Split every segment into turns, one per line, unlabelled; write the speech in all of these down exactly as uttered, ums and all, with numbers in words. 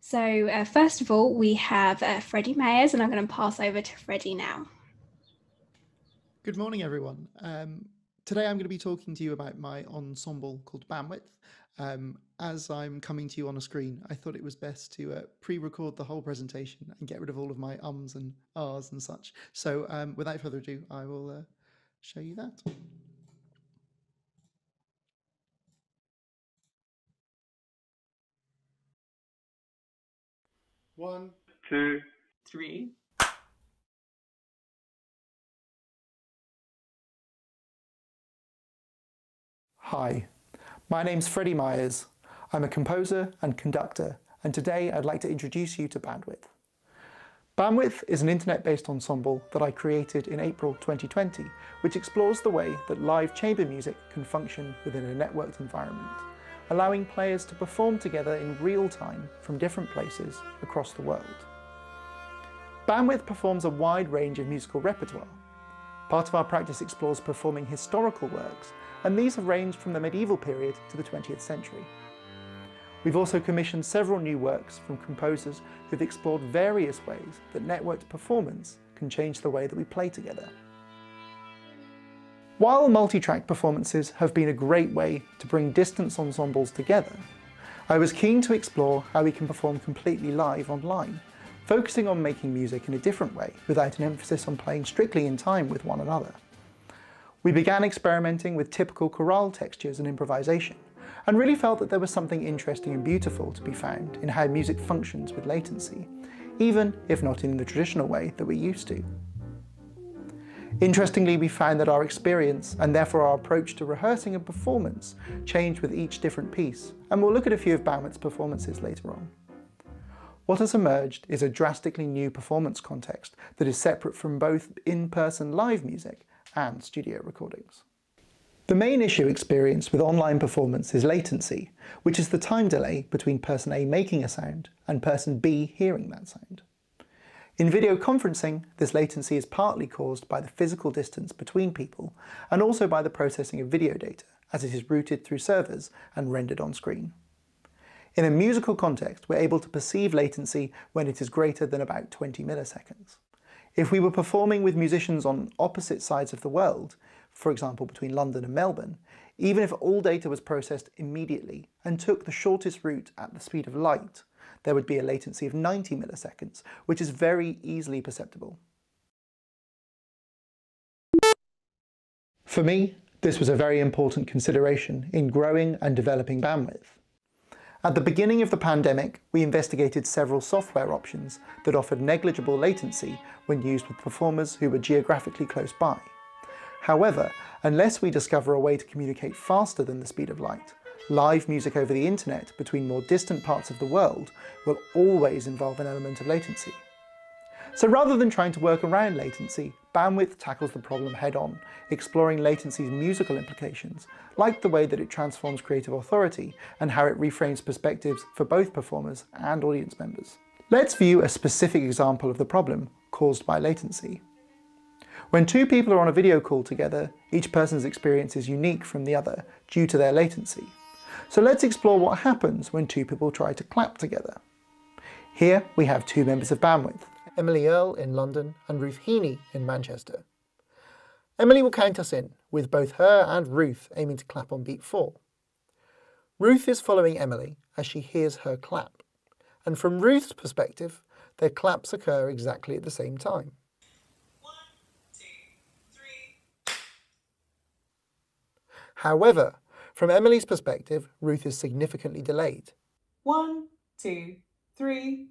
So uh, first of all, we have uh, Freddie Meyers, and I'm going to pass over to Freddie now.
Good morning, everyone. Um, today I'm going to be talking to you about my ensemble called Bandwidth. Um, as I'm coming to you on a screen, I thought it was best to uh, pre-record the whole presentation and get rid of all of my ums and ahs and such. So um, without further ado, I will uh, show you that.
One, two, three.
Hi, my name's Freddie Meyers. I'm a composer and conductor, and today I'd like to introduce you to Bandwidth. Bandwidth is an internet-based ensemble that I created in April twenty twenty, which explores the way that live chamber music can function within a networked environment, allowing players to perform together in real time from different places across the world. Bandwidth performs a wide range of musical repertoire. Part of our practice explores performing historical works, and these have ranged from the medieval period to the twentieth century. We've also commissioned several new works from composers who've explored various ways that networked performance can change the way that we play together. While multi-track performances have been a great way to bring distance ensembles together, I was keen to explore how we can perform completely live online, focusing on making music in a different way without an emphasis on playing strictly in time with one another. We began experimenting with typical chorale textures and improvisation, and really felt that there was something interesting and beautiful to be found in how music functions with latency, even if not in the traditional way that we're used to. Interestingly, we found that our experience, and therefore our approach to rehearsing a performance, changed with each different piece, and we'll look at a few of Bandwidth's performances later on. What has emerged is a drastically new performance context that is separate from both in-person live music and studio recordings. The main issue experienced with online performance is latency, which is the time delay between person A making a sound and person B hearing that sound. In video conferencing, this latency is partly caused by the physical distance between people and also by the processing of video data, as it is routed through servers and rendered on screen. In a musical context, we're able to perceive latency when it is greater than about twenty milliseconds. If we were performing with musicians on opposite sides of the world, for example between London and Melbourne, even if all data was processed immediately and took the shortest route at the speed of light, there would be a latency of ninety milliseconds, which is very easily perceptible. For me, this was a very important consideration in growing and developing Bandwidth. At the beginning of the pandemic, we investigated several software options that offered negligible latency when used with performers who were geographically close by. However, unless we discover a way to communicate faster than the speed of light, live music over the internet between more distant parts of the world will always involve an element of latency. So rather than trying to work around latency, Bandwidth tackles the problem head-on, exploring latency's musical implications, like the way that it transforms creative authority and how it reframes perspectives for both performers and audience members. Let's view a specific example of the problem caused by latency. When two people are on a video call together, each person's experience is unique from the other due to their latency. So let's explore what happens when two people try to clap together. Here we have two members of Bandwidth, Emily Earle in London and Ruth Heaney in Manchester. Emily will count us in, with both her and Ruth aiming to clap on beat four. Ruth is following Emily as she hears her clap, and from Ruth's perspective, their claps occur exactly at the same time.
One, two, three.
However, from Emily's perspective, Ruth is significantly delayed.
One, two, three.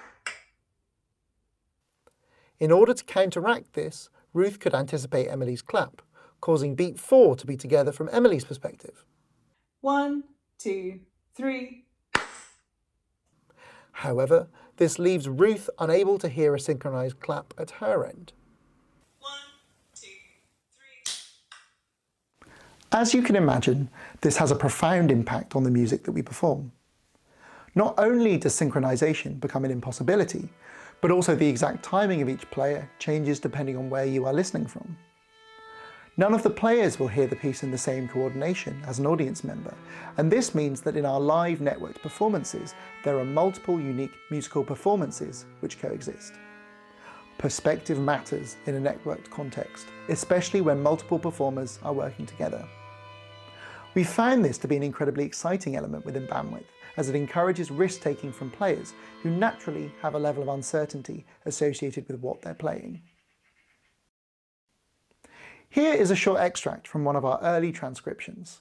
In order to counteract this, Ruth could anticipate Emily's clap, causing beat four to be together from Emily's perspective.
One, two, three.
However, this leaves Ruth unable to hear a synchronized clap at her end.
One, two, three.
As you can imagine, this has a profound impact on the music that we perform. Not only does synchronization become an impossibility, but also the exact timing of each player changes depending on where you are listening from. None of the players will hear the piece in the same coordination as an audience member, and this means that in our live networked performances, there are multiple unique musical performances which coexist. Perspective matters in a networked context, especially when multiple performers are working together. We found this to be an incredibly exciting element within bandwidth, as it encourages risk-taking from players who naturally have a level of uncertainty associated with what they're playing. Here is a short extract from one of our early transcriptions.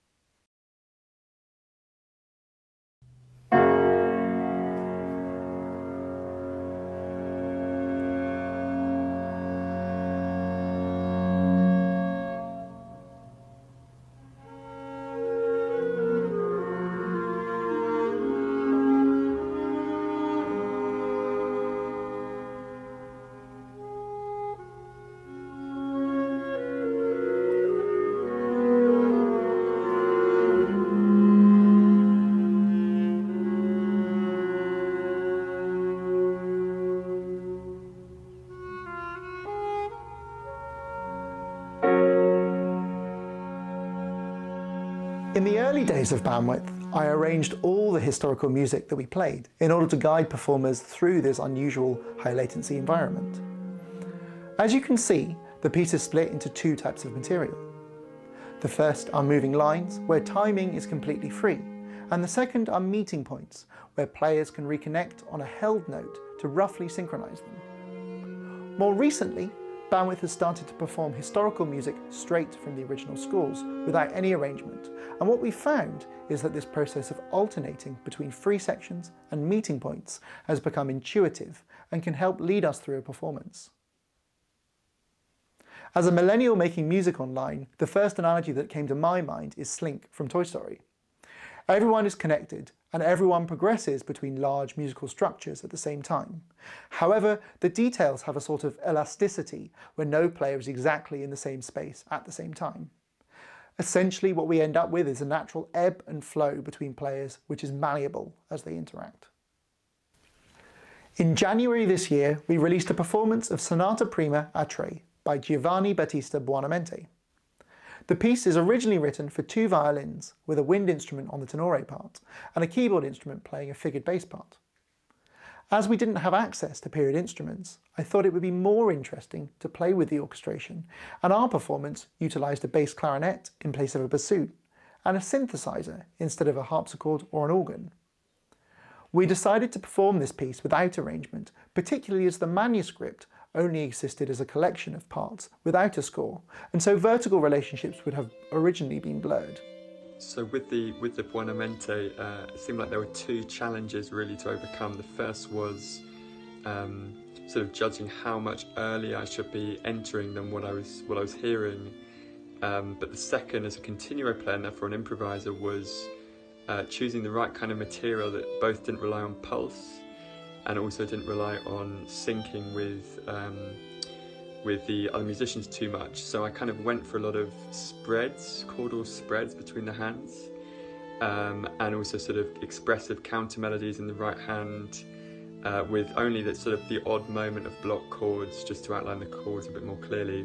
In the early days of bandwidth, I arranged all the historical music that we played in order to guide performers through this unusual high latency environment. As you can see, the piece is split into two types of material. The first are moving lines, where timing is completely free, and the second are meeting points, where players can reconnect on a held note to roughly synchronize them. More recently, bandwidth has started to perform historical music straight from the original scores without any arrangement, and what we found is that this process of alternating between free sections and meeting points has become intuitive and can help lead us through a performance. As a millennial making music online, the first analogy that came to my mind is Slink from Toy Story. Everyone is connected, and everyone progresses between large musical structures at the same time. However, the details have a sort of elasticity where no player is exactly in the same space at the same time. Essentially, what we end up with is a natural ebb and flow between players which is malleable as they interact. In January this year, we released a performance of Sonata Prima a tre by Giovanni Battista Buonamente. The piece is originally written for two violins with a wind instrument on the tenore part and a keyboard instrument playing a figured bass part. As we didn't have access to period instruments, I thought it would be more interesting to play with the orchestration, and our performance utilised a bass clarinet in place of a bassoon and a synthesizer instead of a harpsichord or an organ. We decided to perform this piece without arrangement, particularly as the manuscript only existed as a collection of parts without a score, and so vertical relationships would have originally been blurred.
So with the with the Buonamente, uh, it seemed like there were two challenges really to overcome. The first was um, sort of judging how much earlier I should be entering than what I was what I was hearing. Um, but the second, as a continuo player, and therefore an improviser, was uh, choosing the right kind of material that both didn't rely on pulse and also didn't rely on syncing with um, with the other musicians too much. So I kind of went for a lot of spreads, chordal spreads between the hands, um, and also sort of expressive counter melodies in the right hand, uh, with only that sort of the odd moment of block chords just to outline the chords a bit more clearly.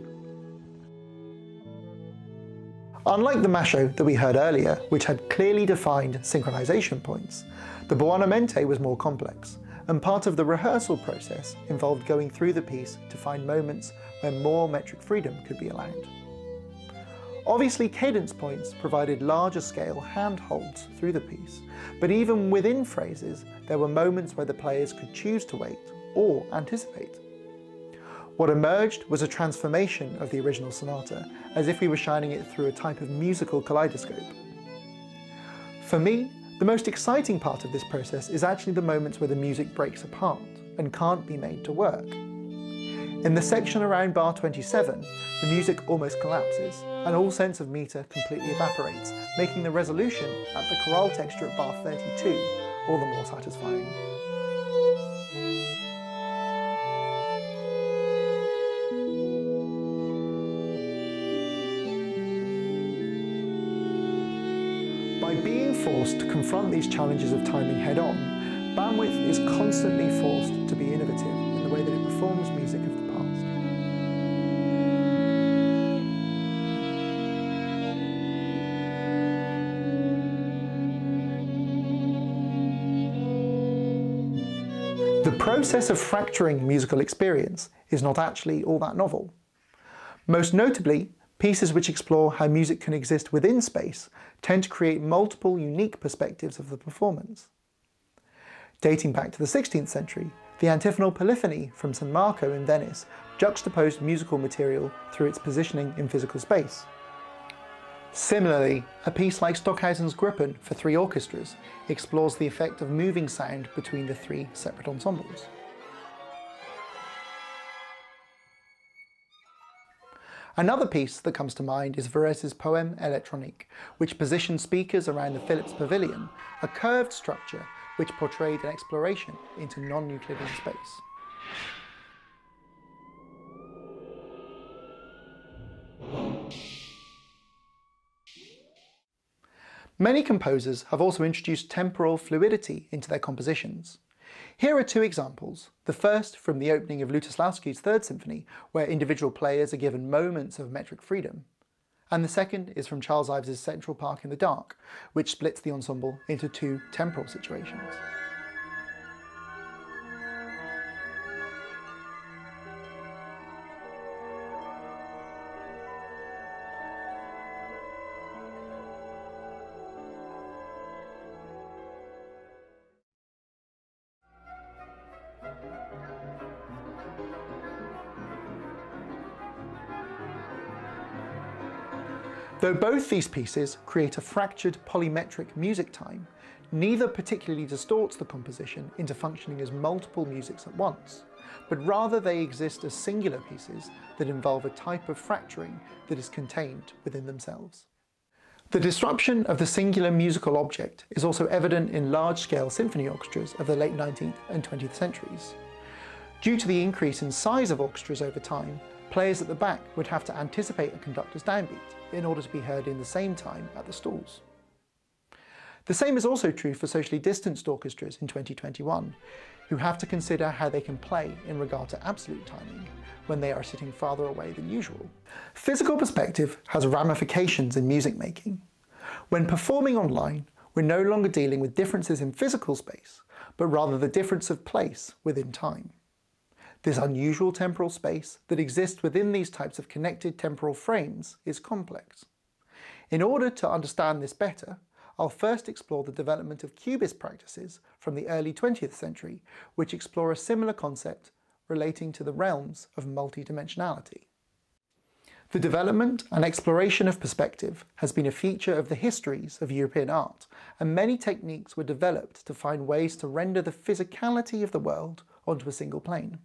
Unlike the masho that we heard earlier, which had clearly defined synchronization points, the Buonamente was more complex, and part of the rehearsal process involved going through the piece to find moments where more metric freedom could be allowed. Obviously, cadence points provided larger scale handholds through the piece, but even within phrases, there were moments where the players could choose to wait or anticipate. What emerged was a transformation of the original sonata, as if we were shining it through a type of musical kaleidoscope. For me, the most exciting part of this process is actually the moments where the music breaks apart and can't be made to work. In the section around bar twenty-seven, the music almost collapses and all sense of meter completely evaporates, making the resolution at the chorale texture at bar thirty-two all the more satisfying. By being forced to confront these challenges of timing head-on, bandwidth is constantly forced to be innovative in the way that it performs music of the past. The process of fracturing musical experience is not actually all that novel. Most notably, pieces which explore how music can exist within space tend to create multiple unique perspectives of the performance. Dating back to the sixteenth century, the antiphonal polyphony from San Marco in Venice juxtaposed musical material through its positioning in physical space. Similarly, a piece like Stockhausen's Gruppen for three orchestras explores the effect of moving sound between the three separate ensembles. Another piece that comes to mind is Varèse's Poème électronique, which positioned speakers around the Phillips Pavilion, a curved structure which portrayed an exploration into non-Euclidean space. Many composers have also introduced temporal fluidity into their compositions. Here are two examples, the first from the opening of Lutosławski's Third Symphony, where individual players are given moments of metric freedom, and the second is from Charles Ives's Central Park in the Dark, which splits the ensemble into two temporal situations. Though both these pieces create a fractured polymetric music time, neither particularly distorts the composition into functioning as multiple musics at once, but rather they exist as singular pieces that involve a type of fracturing that is contained within themselves. The disruption of the singular musical object is also evident in large-scale symphony orchestras of the late nineteenth and twentieth centuries. Due to the increase in size of orchestras over time, players at the back would have to anticipate a conductor's downbeat in order to be heard in the same time at the stalls. The same is also true for socially distanced orchestras in twenty twenty-one, who have to consider how they can play in regard to absolute timing when they are sitting farther away than usual. Physical perspective has ramifications in music making. When performing online, we're no longer dealing with differences in physical space, but rather the difference of place within time. This unusual temporal space that exists within these types of connected temporal frames is complex. In order to understand this better, I'll first explore the development of cubist practices from the early twentieth century, which explore a similar concept relating to the realms of multidimensionality. The development and exploration of perspective has been a feature of the histories of European art, and many techniques were developed to find ways to render the physicality of the world onto a single plane.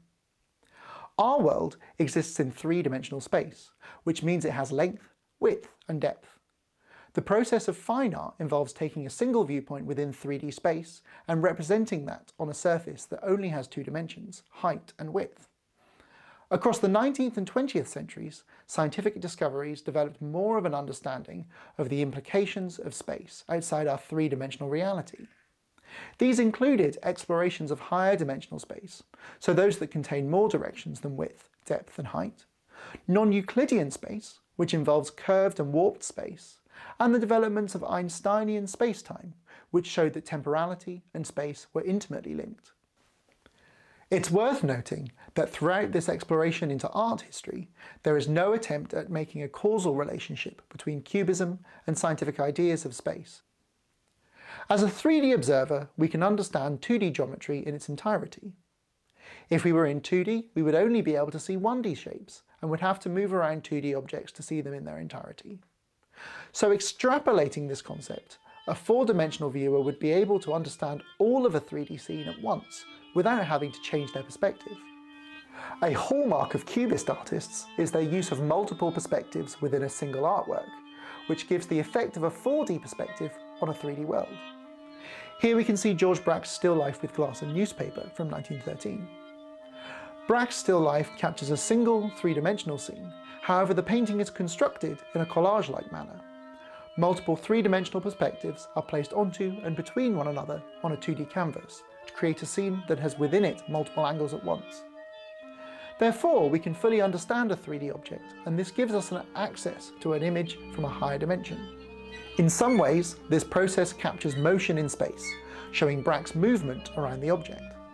Our world exists in three-dimensional space, which means it has length, width, and depth. The process of fine art involves taking a single viewpoint within three D space and representing that on a surface that only has two dimensions, height and width. Across the nineteenth and twentieth centuries, scientific discoveries developed more of an understanding of the implications of space outside our three-dimensional reality. These included explorations of higher dimensional space, so those that contain more directions than width, depth and height, non-Euclidean space, which involves curved and warped space, and the developments of Einsteinian spacetime, which showed that temporality and space were intimately linked. It's worth noting that throughout this exploration into art history, there is no attempt at making a causal relationship between cubism and scientific ideas of space. As a three D observer, we can understand two D geometry in its entirety. If we were in two D, we would only be able to see one D shapes and would have to move around two D objects to see them in their entirety. So extrapolating this concept, a four-dimensional viewer would be able to understand all of a three D scene at once without having to change their perspective. A hallmark of Cubist artists is their use of multiple perspectives within a single artwork, which gives the effect of a four D perspective on a three D world. Here we can see George Braque's still life with glass and newspaper from nineteen thirteen. Braque's still life captures a single three-dimensional scene, however the painting is constructed in a collage-like manner. Multiple three-dimensional perspectives are placed onto and between one another on a two D canvas to create a scene that has within it multiple angles at once. Therefore, we can fully understand a three D object, and this gives us an access to an image from a higher dimension. In some ways, this process captures motion in space, showing Braque's movement around the object.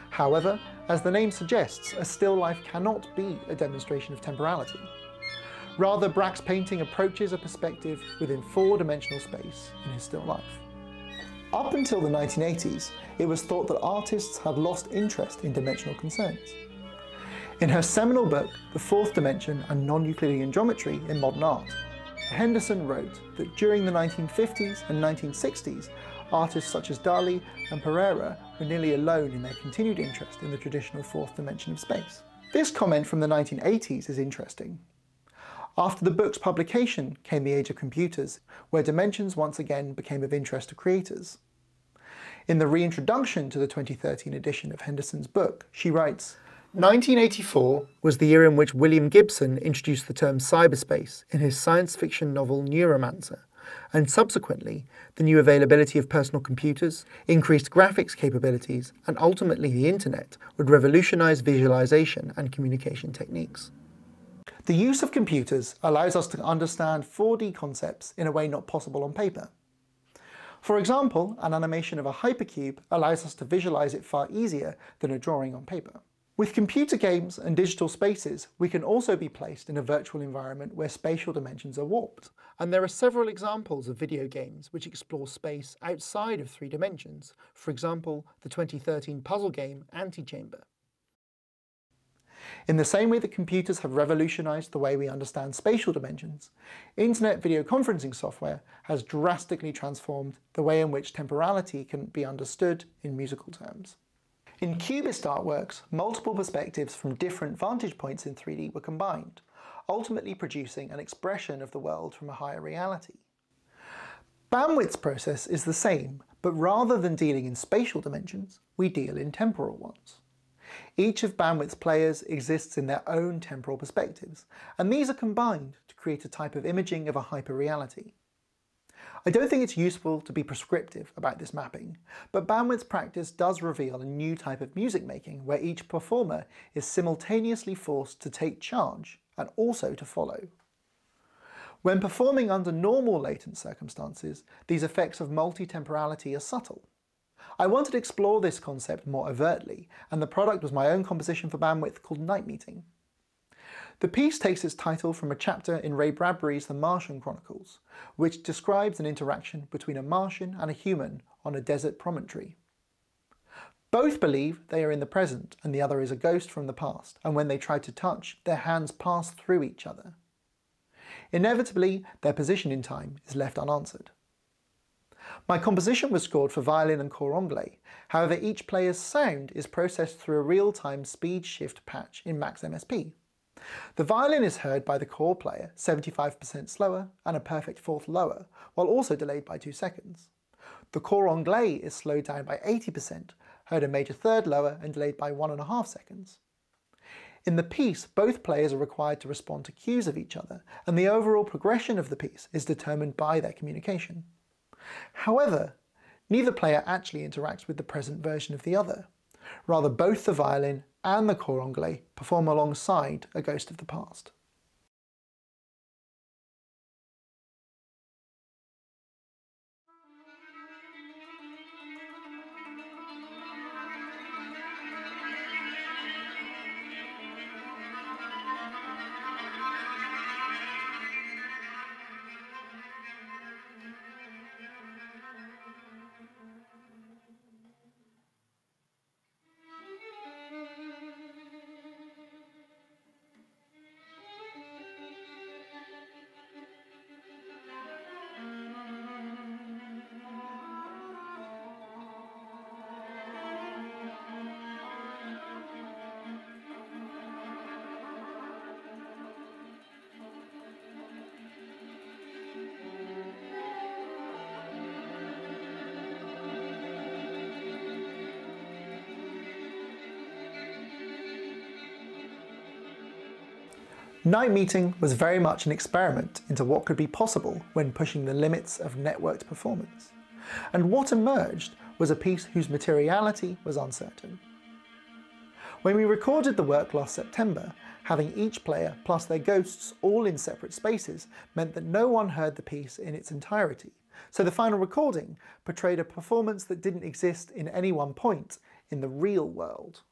However, as the name suggests, a still life cannot be a demonstration of temporality. Rather, Braque's painting approaches a perspective within four-dimensional space in his still life. Up until the nineteen eighties, it was thought that artists had lost interest in dimensional concerns. In her seminal book, The Fourth Dimension and Non-Euclidean Geometry in Modern Art, Henderson wrote that during the nineteen fifties and nineteen sixties, artists such as Dali and Pereira were nearly alone in their continued interest in the traditional fourth dimension of space. This comment from the nineteen eighties is interesting. After the book's publication came the age of computers, where dimensions once again became of interest to creators. In the reintroduction to the twenty thirteen edition of Henderson's book, she writes, nineteen eighty-four was the year in which William Gibson introduced the term cyberspace in his science fiction novel Neuromancer, and subsequently the new availability of personal computers, increased graphics capabilities, and ultimately the internet would revolutionize visualization and communication techniques. The use of computers allows us to understand four D concepts in a way not possible on paper. For example, an animation of a hypercube allows us to visualize it far easier than a drawing on paper. With computer games and digital spaces, we can also be placed in a virtual environment where spatial dimensions are warped. And there are several examples of video games which explore space outside of three dimensions, for example, the twenty thirteen puzzle game Antichamber. In the same way that computers have revolutionized the way we understand spatial dimensions, internet video conferencing software has drastically transformed the way in which temporality can be understood in musical terms. In Cubist artworks, multiple perspectives from different vantage points in three D were combined, ultimately producing an expression of the world from a higher reality. Bandwidth's process is the same, but rather than dealing in spatial dimensions, we deal in temporal ones. Each of Bandwidth's players exists in their own temporal perspectives, and these are combined to create a type of imaging of a hyperreality. I don't think it's useful to be prescriptive about this mapping, but Bandwidth's practice does reveal a new type of music making where each performer is simultaneously forced to take charge and also to follow. When performing under normal latent circumstances, these effects of multi-temporality are subtle. I wanted to explore this concept more overtly, and the product was my own composition for Bandwidth called Night Meeting. The piece takes its title from a chapter in Ray Bradbury's The Martian Chronicles, which describes an interaction between a Martian and a human on a desert promontory. Both believe they are in the present and the other is a ghost from the past, and when they try to touch, their hands pass through each other. Inevitably, their position in time is left unanswered. My composition was scored for violin and cor anglais, however each player's sound is processed through a real-time speed shift patch in Max M S P. The violin is heard by the cor player seventy-five percent slower and a perfect fourth lower, while also delayed by two seconds. The cor anglais is slowed down by eighty percent, heard a major third lower and delayed by one and a half seconds. In the piece, both players are required to respond to cues of each other, and the overall progression of the piece is determined by their communication. However, neither player actually interacts with the present version of the other. Rather, both the violin and the cor anglais perform alongside a ghost of the past. Night Meeting was very much an experiment into what could be possible when pushing the limits of networked performance, and what emerged was a piece whose materiality was uncertain. When we recorded the work last September, having each player plus their ghosts all in separate spaces meant that no one heard the piece in its entirety, so the final recording portrayed a performance that didn't exist in any one point in the real world.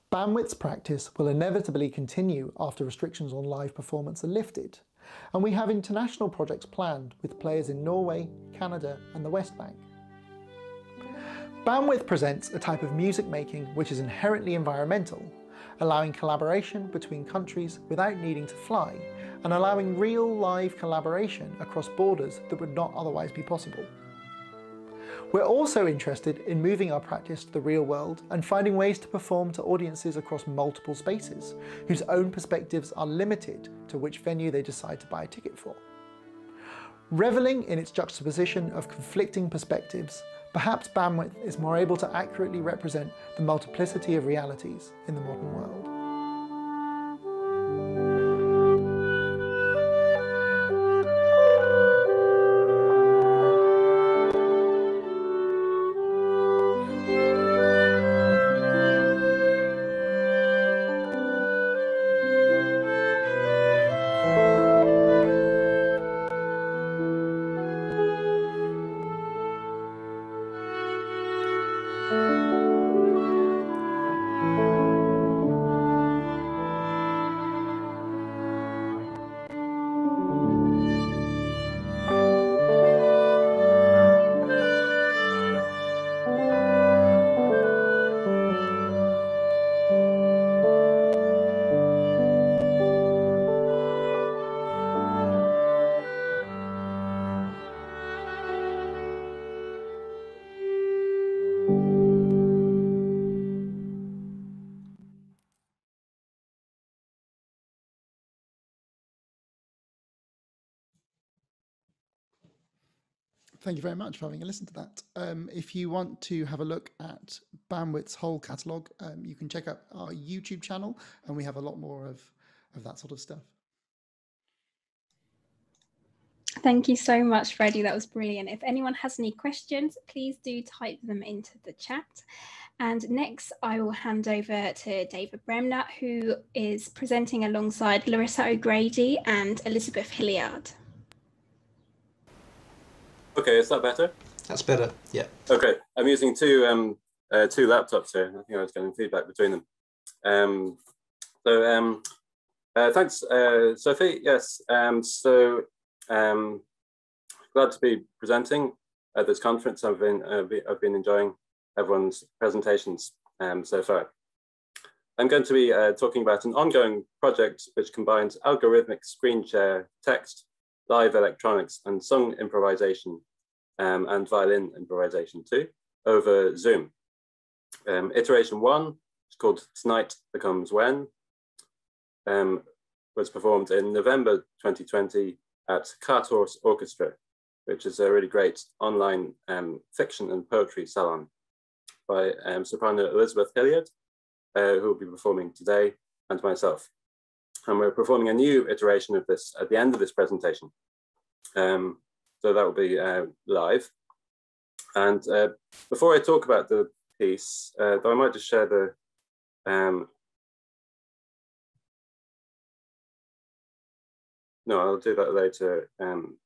Bandwidths practice will inevitably continue after restrictions on live performance are lifted, and we have international projects planned with players in Norway, Canada and the West Bank. Bandwidth presents a type of music making which is inherently environmental, allowing collaboration between countries without needing to fly, and allowing real live collaboration across borders that would not otherwise be possible. We're also interested in moving our practice to the real world and finding ways to perform to audiences across multiple spaces, whose own perspectives are limited to which venue they decide to buy a ticket for. Reveling in its juxtaposition of conflicting perspectives, perhaps Bandwidth is more able to accurately represent the multiplicity of realities in the modern world. Thank you very much for having a listen to that. Um, if you want to have a look at Bandwidth's whole catalogue, um, you can check out our YouTube channel, and we have a lot more of, of that sort of stuff.
Thank you so much, Freddie. That was brilliant. If anyone has any questions, please do type them into the chat. And next, I will hand over to David Bremner, who is presenting alongside Larissa O'Grady and Elizabeth Hilliard.
Okay, is that better?
That's better, yeah.
Okay, I'm using two um, uh, two laptops here. I think I was getting feedback between them. Um, so um, uh, thanks, uh, Sophie. Yes, um, so um, glad to be presenting at this conference. I've been uh, be, I've been enjoying everyone's presentations um, so far. I'm going to be uh, talking about an ongoing project which combines algorithmic screen share, text, live electronics, and sung improvisation, um, and violin improvisation too, over Zoom. Um, iteration one, it's called Tonight Becomes When, um, was performed in November twenty twenty at Cart Horse Orchestra, which is a really great online um, fiction and poetry salon by um, soprano Elizabeth Hilliard, uh, who will be performing today, and myself. And we're performing a new iteration of this at the end of this presentation. Um, so that will be uh, live. And uh, before I talk about the piece, uh, though I might just share the, um, no, I'll do that later. Um,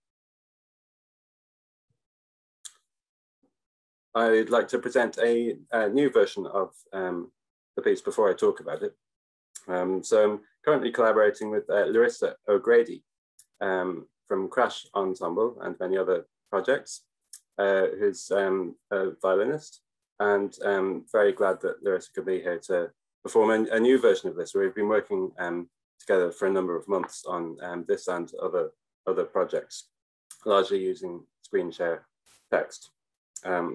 I'd like to present a, a new version of um, the piece before I talk about it. Um, so I'm currently collaborating with uh, Larissa O'Grady um, from Crash Ensemble and many other projects, uh, who's um, a violinist, and um, very glad that Larissa could be here to perform a, a new version of this. We've been working um, together for a number of months on um, this and other, other projects, largely using screen share text. Um,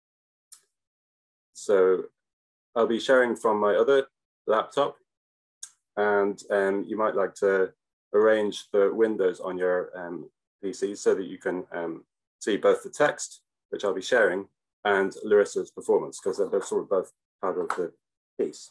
so I'll be sharing from my other laptop, and um, you might like to arrange the windows on your um, P C so that you can um, see both the text, which I'll be sharing, and Larissa's performance, because they're sort of both part of the piece.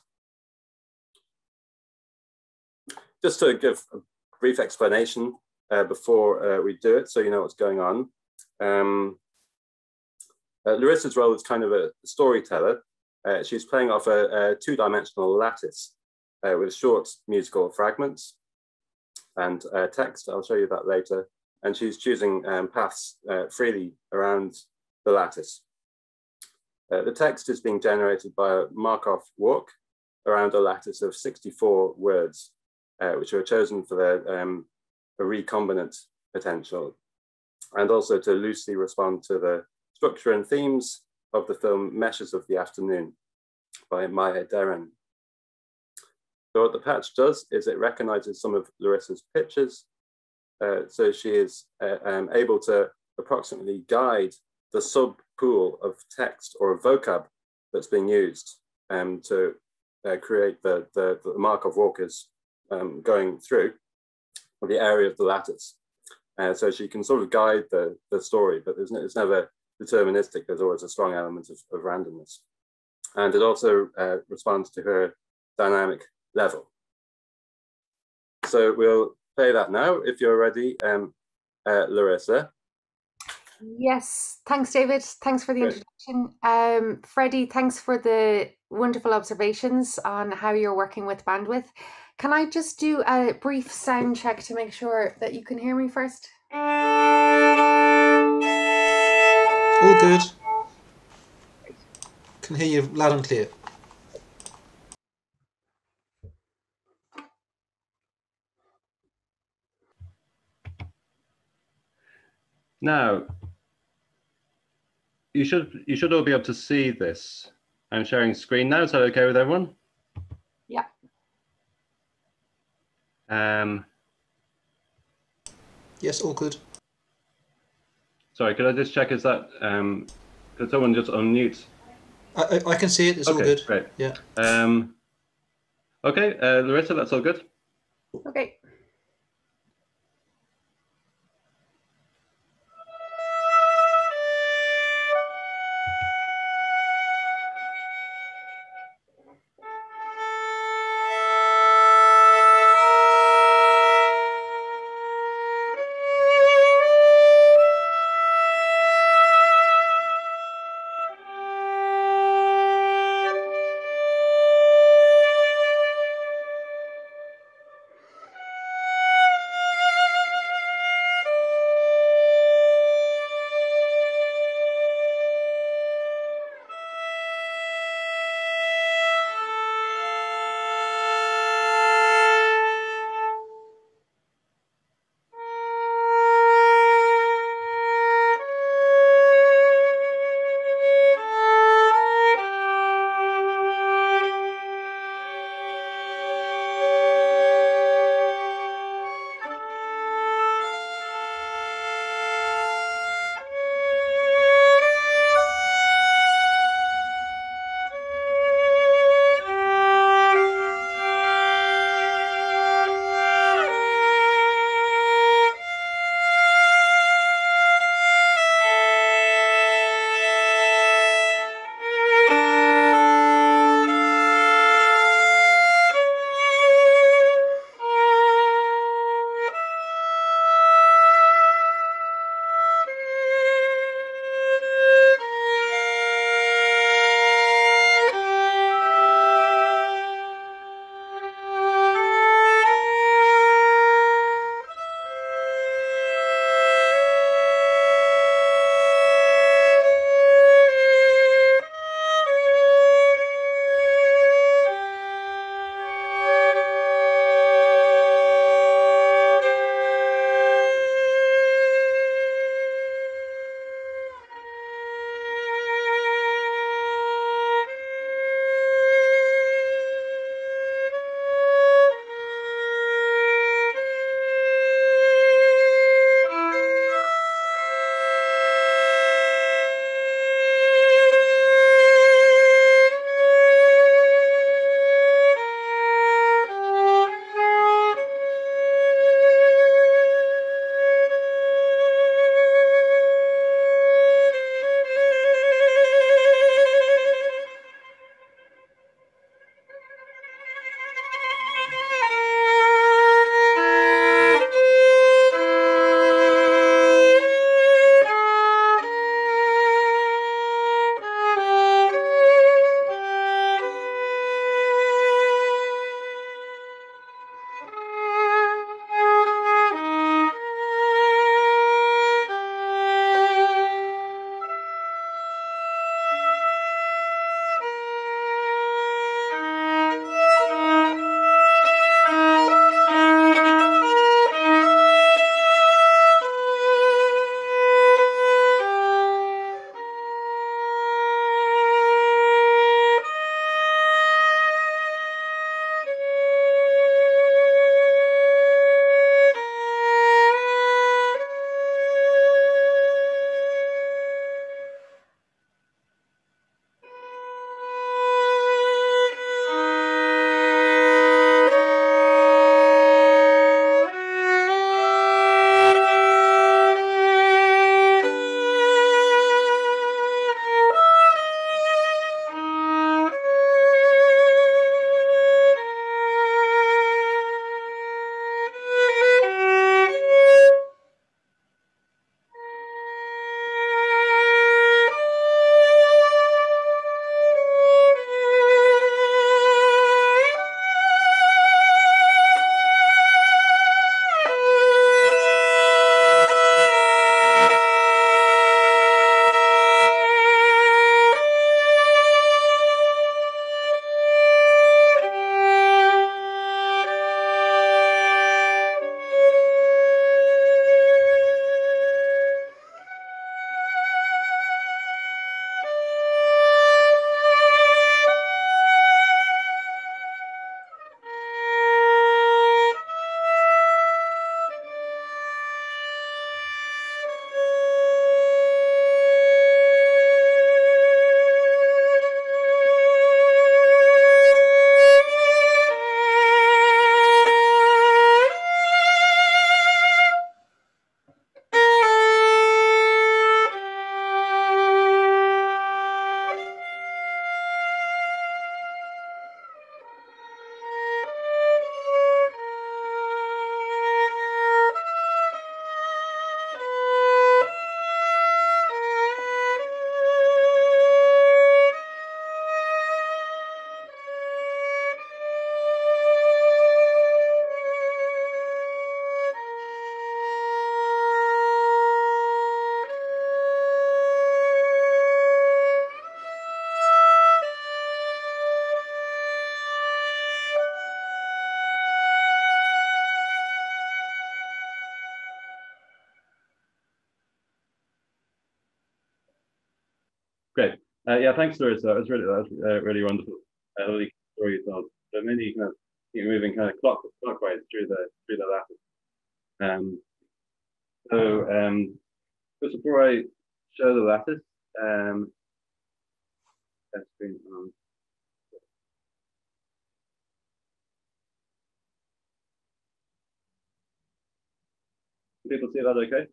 Just to give a brief explanation uh, before uh, we do it, so you know what's going on. Um, uh, Larissa's role is kind of a storyteller. Uh, she's playing off a, a two-dimensional lattice uh, with short musical fragments and uh, text. I'll show you that later. And she's choosing um, paths uh, freely around the lattice. Uh, the text is being generated by a Markov walk, around a lattice of sixty-four words, uh, which were chosen for their um, recombinant potential, and also to loosely respond to the structure and themes of the film Meshes of the Afternoon by Meyers. So what the patch does is it recognizes some of Larissa's pictures. Uh, so she is uh, um, able to approximately guide the sub pool of text or vocab that's being used um, to uh, create the, the, the Markov walkers um, going through the area of the lattice. Uh, so she can sort of guide the, the story, but there's no, it's never deterministic. There's always a strong element of, of randomness. And it also uh, responds to her dynamic level. So we'll play that now if you're ready, um, uh, Larissa.
Yes, thanks, David. Thanks for the
Great.
introduction. Um, Freddie, thanks for the wonderful observations on how you're working with bandwidth. Can I just do a brief sound check to make sure that you can hear me first?
All good. Can hear you loud and clear.
Now, you should you should all be able to see this. I'm sharing screen now. Is that okay with everyone?
Yeah.
Um,
Yes, all good.
sorry, could I just check? Is that um, could someone just unmute?
I, I, I can see it. It's
okay,
all good.
Great.
Yeah.
Um, okay, uh, Larissa, that's all good.
Okay.
Great. Uh, yeah, thanks, Larissa. That was really, that was uh, really wonderful. Uh, really story you told. So many kind of you know, moving kind of clock, clockwise through the through the lattice. Um, so um, just before I show the lattice, um, let's bring on. People see that okay?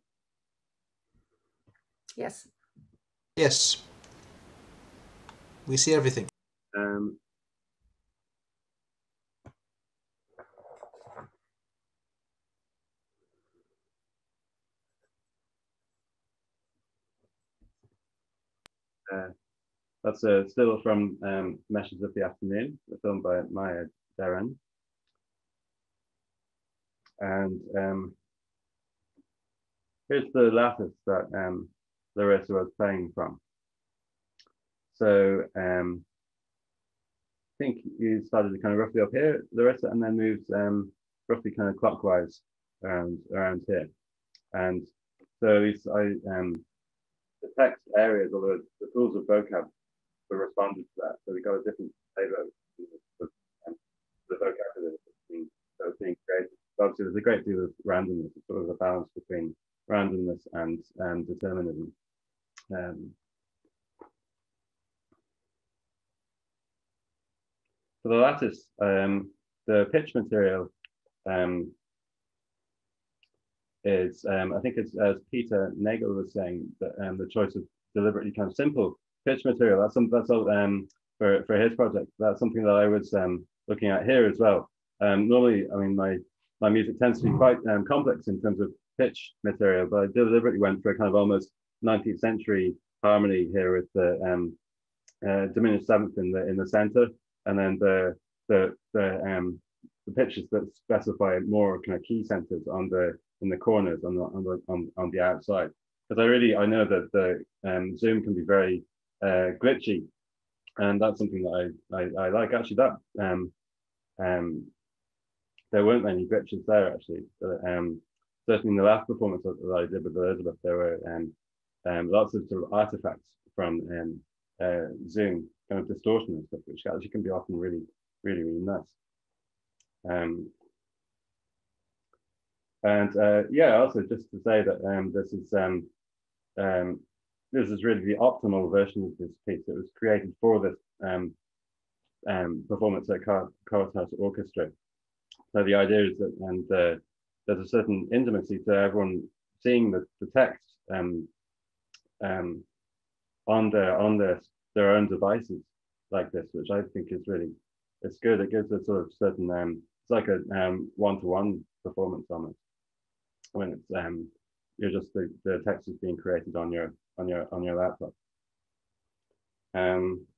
Yes.
Yes. We see everything.
Um, uh, that's a still from um, Meshes of the Afternoon, a film by Meyers. And um, here's the lattice that um, Larissa was playing from. So um, I think you started kind of roughly up here, Larissa, and then moved um, roughly kind of clockwise around around here. And so these I um, the text areas or the, the tools of vocab were responded to that. So we got a different flavor of um, the vocabulary that's being, that was being created. So obviously, there's a great deal of randomness. It's sort of a balance between randomness and um, determinism. Um, For the lattice, um, the pitch material um, is, um, I think it's as Peter Nagel was saying, that um, the choice of deliberately kind of simple pitch material. That's some, that's all um, for for his project. That's something that I was um, looking at here as well. Um, normally, I mean, my my music tends to be quite um, complex in terms of pitch material, but I deliberately went for a kind of almost nineteenth century harmony here with the um, uh, diminished seventh in the in the center. And then the the the um the pitches that specify more kind of key centers on the in the corners on the on the on, on the outside. Because I really I know that the um, Zoom can be very uh, glitchy, and that's something that I I, I like. Actually, that um um there weren't many glitches there actually. But, um, certainly in the last performance that, that I did with Elizabeth, there were um, um lots of sort of artifacts from um uh, Zoom. Kind of distortion and stuff, which actually can be often really, really, really nice. Um, and uh, yeah, also just to say that um, this is um, um, this is really the optimal version of this piece. It was created for this um, um, performance at Caritas Orchestra. So the idea is that, and uh, there's a certain intimacy to everyone seeing the, the text um, um, on their on their their own devices like this, which I think is really, it's good. It gives a sort of certain, um, it's like a um, one-to-one performance almost, when it's um, you're just the, the text is being created on your on your on your laptop. Um,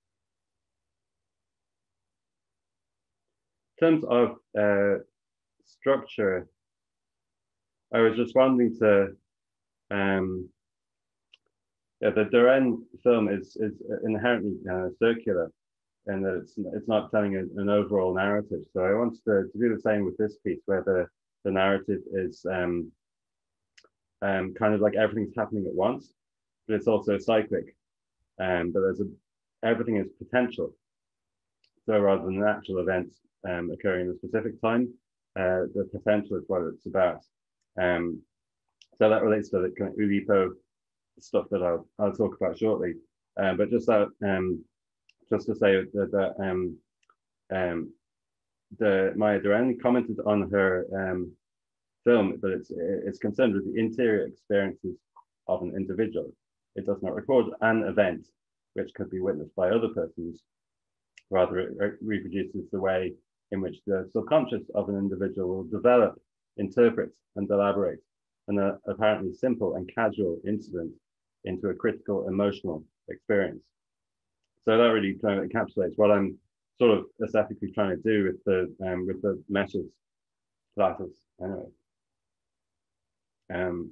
in terms of uh, structure, I was responding to um, yeah, the Duran film is is inherently uh, circular, and that it's it's not telling a, an overall narrative. So I wanted to, to do the same with this piece, where the the narrative is um, um, kind of like everything's happening at once, but it's also cyclic. Um, but there's a everything is potential. So rather than actual events um, occurring in a specific time, uh, the potential is what it's about. Um, so that relates to the kind of Ulipo stuff that I'll I'll talk about shortly. Uh, but just that um, just to say that, that um, um, the Maya Duran commented on her um, film that it's it's concerned with the interior experiences of an individual. It does not record an event which could be witnessed by other persons. Rather, it re reproduces the way in which the subconscious of an individual will develop, interpret, and elaborate an uh, apparently simple and casual incident into a critical emotional experience. So that really kind of encapsulates what I'm sort of aesthetically trying to do with the um, with the meshes lattice. Anyway, um,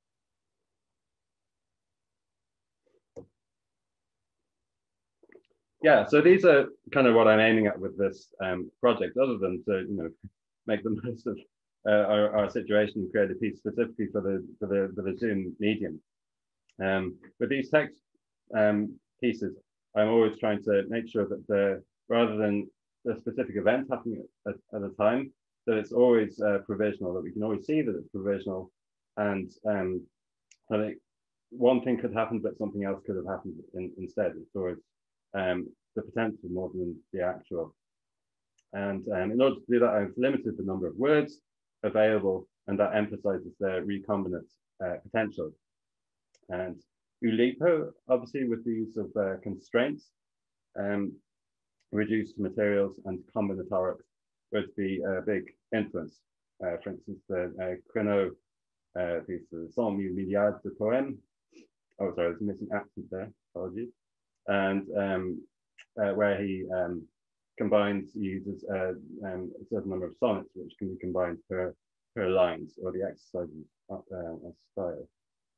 yeah. So these are kind of what I'm aiming at with this um, project. Other than to you know make the most of uh, our, our situation and create a piece specifically for the for the for the Zoom medium. Um, but these texts um, pieces, I'm always trying to make sure that the, rather than the specific event happening at, at, at a time, that it's always uh, provisional, that we can always see that it's provisional. And um, I think one thing could happen, but something else could have happened in, instead. It's always um, the potential more than the actual. And um, in order to do that, I've limited the number of words available, and that emphasizes the recombinant uh, potential. And ULIPO, obviously, with the use of uh, constraints, um, reduced materials and combinatorics would be a big influence. Uh, for instance, the uh, Creno uh, piece of cent mille milliards de poèmes. Oh, sorry, there's a missing accent there, apologies. And um, uh, where he um, combines, uses uh, um, a certain number of sonnets, which can be combined per, per lines, or the exercises uh, uh, style.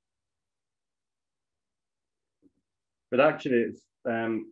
But actually, it's um,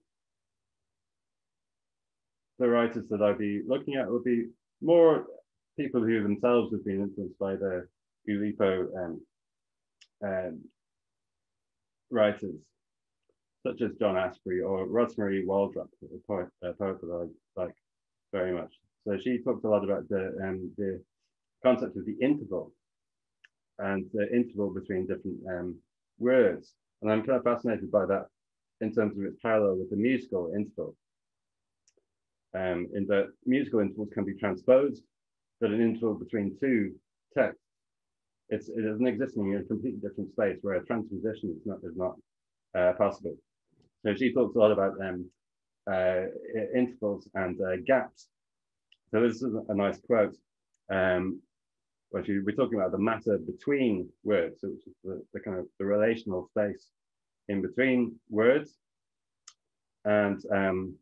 the writers that I'd be looking at would be more people who themselves have been influenced by the ULIPO um, um, writers, such as John Asprey or Rosemary Waldrop, a poet, a poet that I like very much. So she talks a lot about the, um, the concept of the interval and the interval between different um, words. And I'm kind of fascinated by that in terms of its parallel with the musical interval. Um, in that musical intervals can be transposed, but an interval between two texts, it's, it isn't existing in a completely different space where a transposition is not, is not uh, possible. So she talks a lot about um, uh, intervals and uh, gaps. So this is a nice quote. Um, where she, we're talking about the matter between words, so which is the, the kind of the relational space in between words. And um,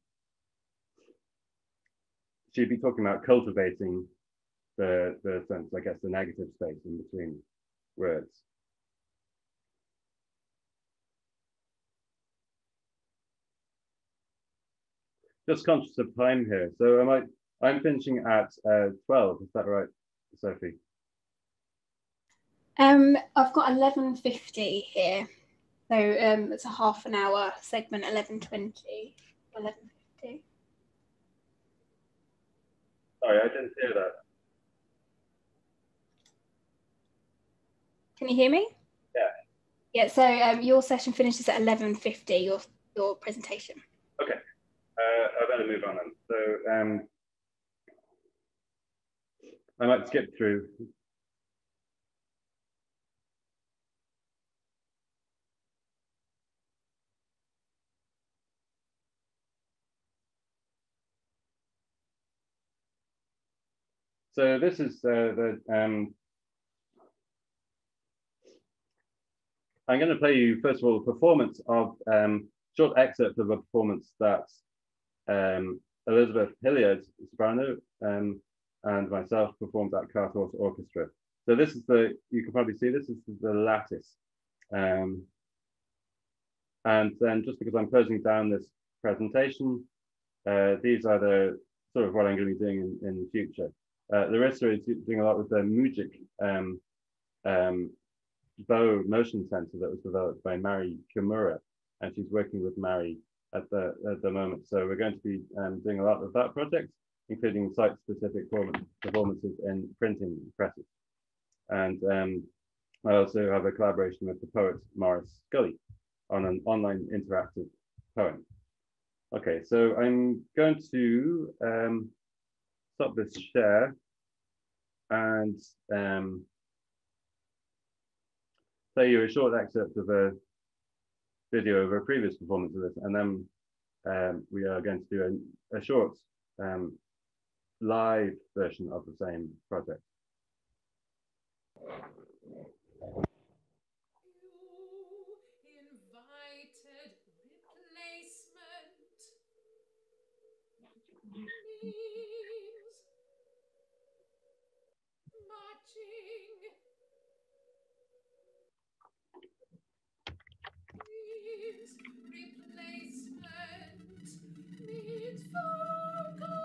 she'd be talking about cultivating the, the sense, I guess, the negative space in between words. Just conscious of time here. So am I, I'm finishing at uh, twelve, is that right, Sophie?
Um, I've got eleven fifty here. So um, it's a half an hour segment, eleven twenty, eleven fifty.
Sorry, I didn't hear that.
Can you hear me?
Yeah.
Yeah, so um, your session finishes at eleven fifty, your, your presentation.
Okay, uh, I better move on then. So um, I might skip through. So this is uh, the, um, I'm going to play you, first of all, a performance of, um, short excerpt of a performance that um, Elizabeth Hilliard, soprano, um, and myself performed at Cart Horse Orchestra. So this is the, you can probably see, this is the lattice. Um, and then just because I'm closing down this presentation, uh, these are the sort of what I'm going to be doing in, in the future. Uh, Larissa is doing a lot with the Mujic um, um, bow motion sensor that was developed by Mari Kimura, and she's working with Mari at the at the moment. So we're going to be um, doing a lot of that project, including site-specific performances in printing presses. And um, I also have a collaboration with the poet Morris Scully on an online interactive poem. Okay, so I'm going to um, stop this share and um, play you a short excerpt of a video of a previous performance of this, and then um, we are going to do a, a short um, live version of the same project.
Invited replacement means matching means replacement means vocal.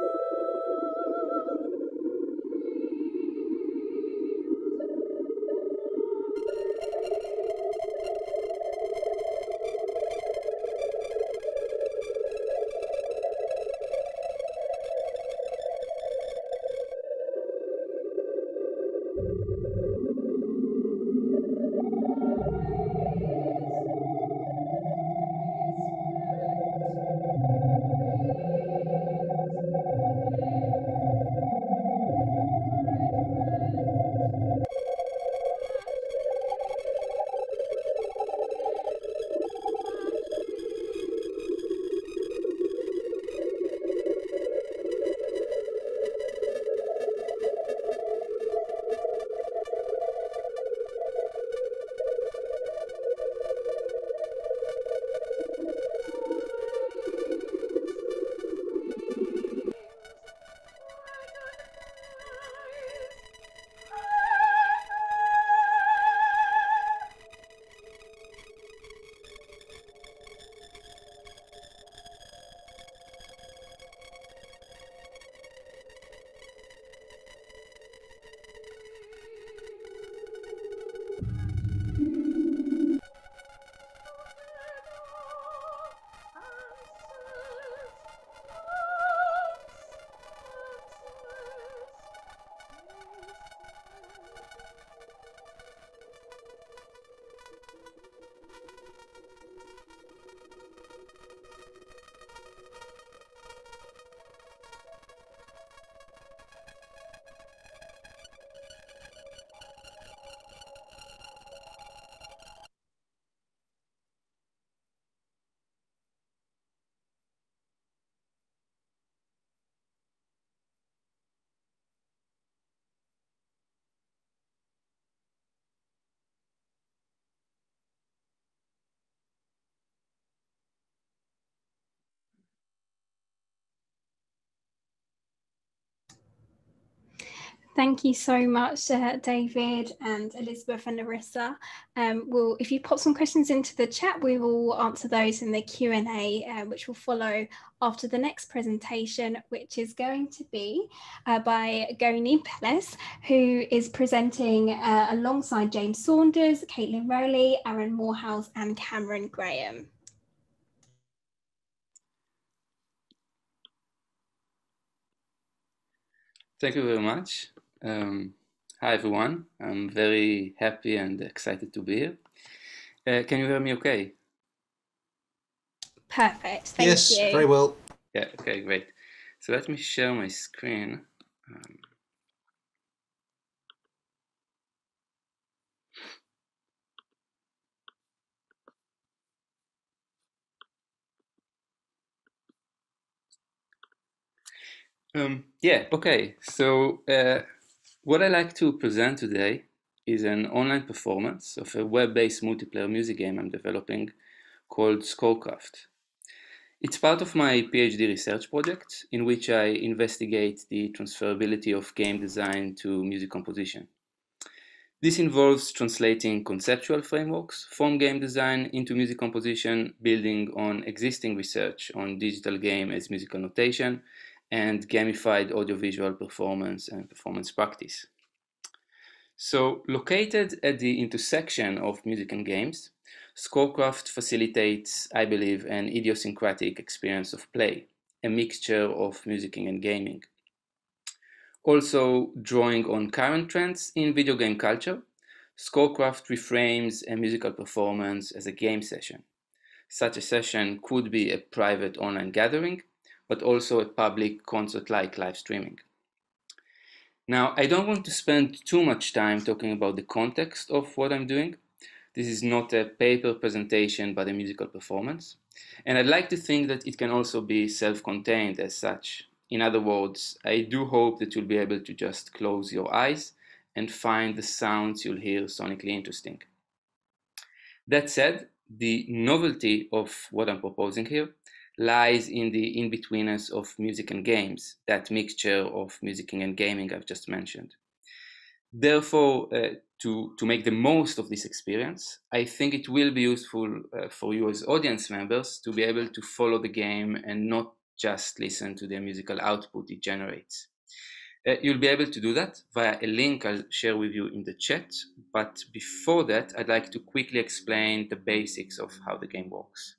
Thank you so much, uh, David and Elizabeth and Larissa. Um, we'll, if you pop some questions into the chat, we will answer those in the Q and A, uh, which will follow after the next presentation, which is going to be uh, by Goni Peles, who is presenting uh, alongside James Saunders, Caitlin Rowley, Aaron Morehouse, and Cameron Graham.
Thank you very much. Um, hi, everyone. I'm very happy and excited to be here. Uh, can you hear me okay?
Perfect. Thank
yes,
you.
very well.
Yeah, okay, great. So let me share my screen. Um, um, yeah, okay. So uh, what I like to present today is an online performance of a web-based multiplayer music game I'm developing called Scorecraft. It's part of my PhD research project in which I investigate the transferability of game design to music composition. This involves translating conceptual frameworks from game design into music composition, building on existing research on digital game as musical notation and gamified audiovisual performance and performance practice. So, located at the intersection of music and games, Scorecraft facilitates, I believe, an idiosyncratic experience of play, a mixture of musicking and gaming. Also, drawing on current trends in video game culture, Scorecraft reframes a musical performance as a game session. Such a session could be a private online gathering, but also a public concert-like live streaming. Now, I don't want to spend too much time talking about the context of what I'm doing. This is not a paper presentation, but a musical performance. And I'd like to think that it can also be self-contained as such. In other words, I do hope that you'll be able to just close your eyes and find the sounds you'll hear sonically interesting. That said, the novelty of what I'm proposing here lies in the in-betweenness of music and games, that mixture of musicking and gaming I've just mentioned. Therefore, uh, to, to make the most of this experience, I think it will be useful uh, for you as audience members to be able to follow the game and not just listen to the musical output it generates. Uh, you'll be able to do that via a link I'll share with you in the chat, but before that, I'd like to quickly explain the basics of how the game works.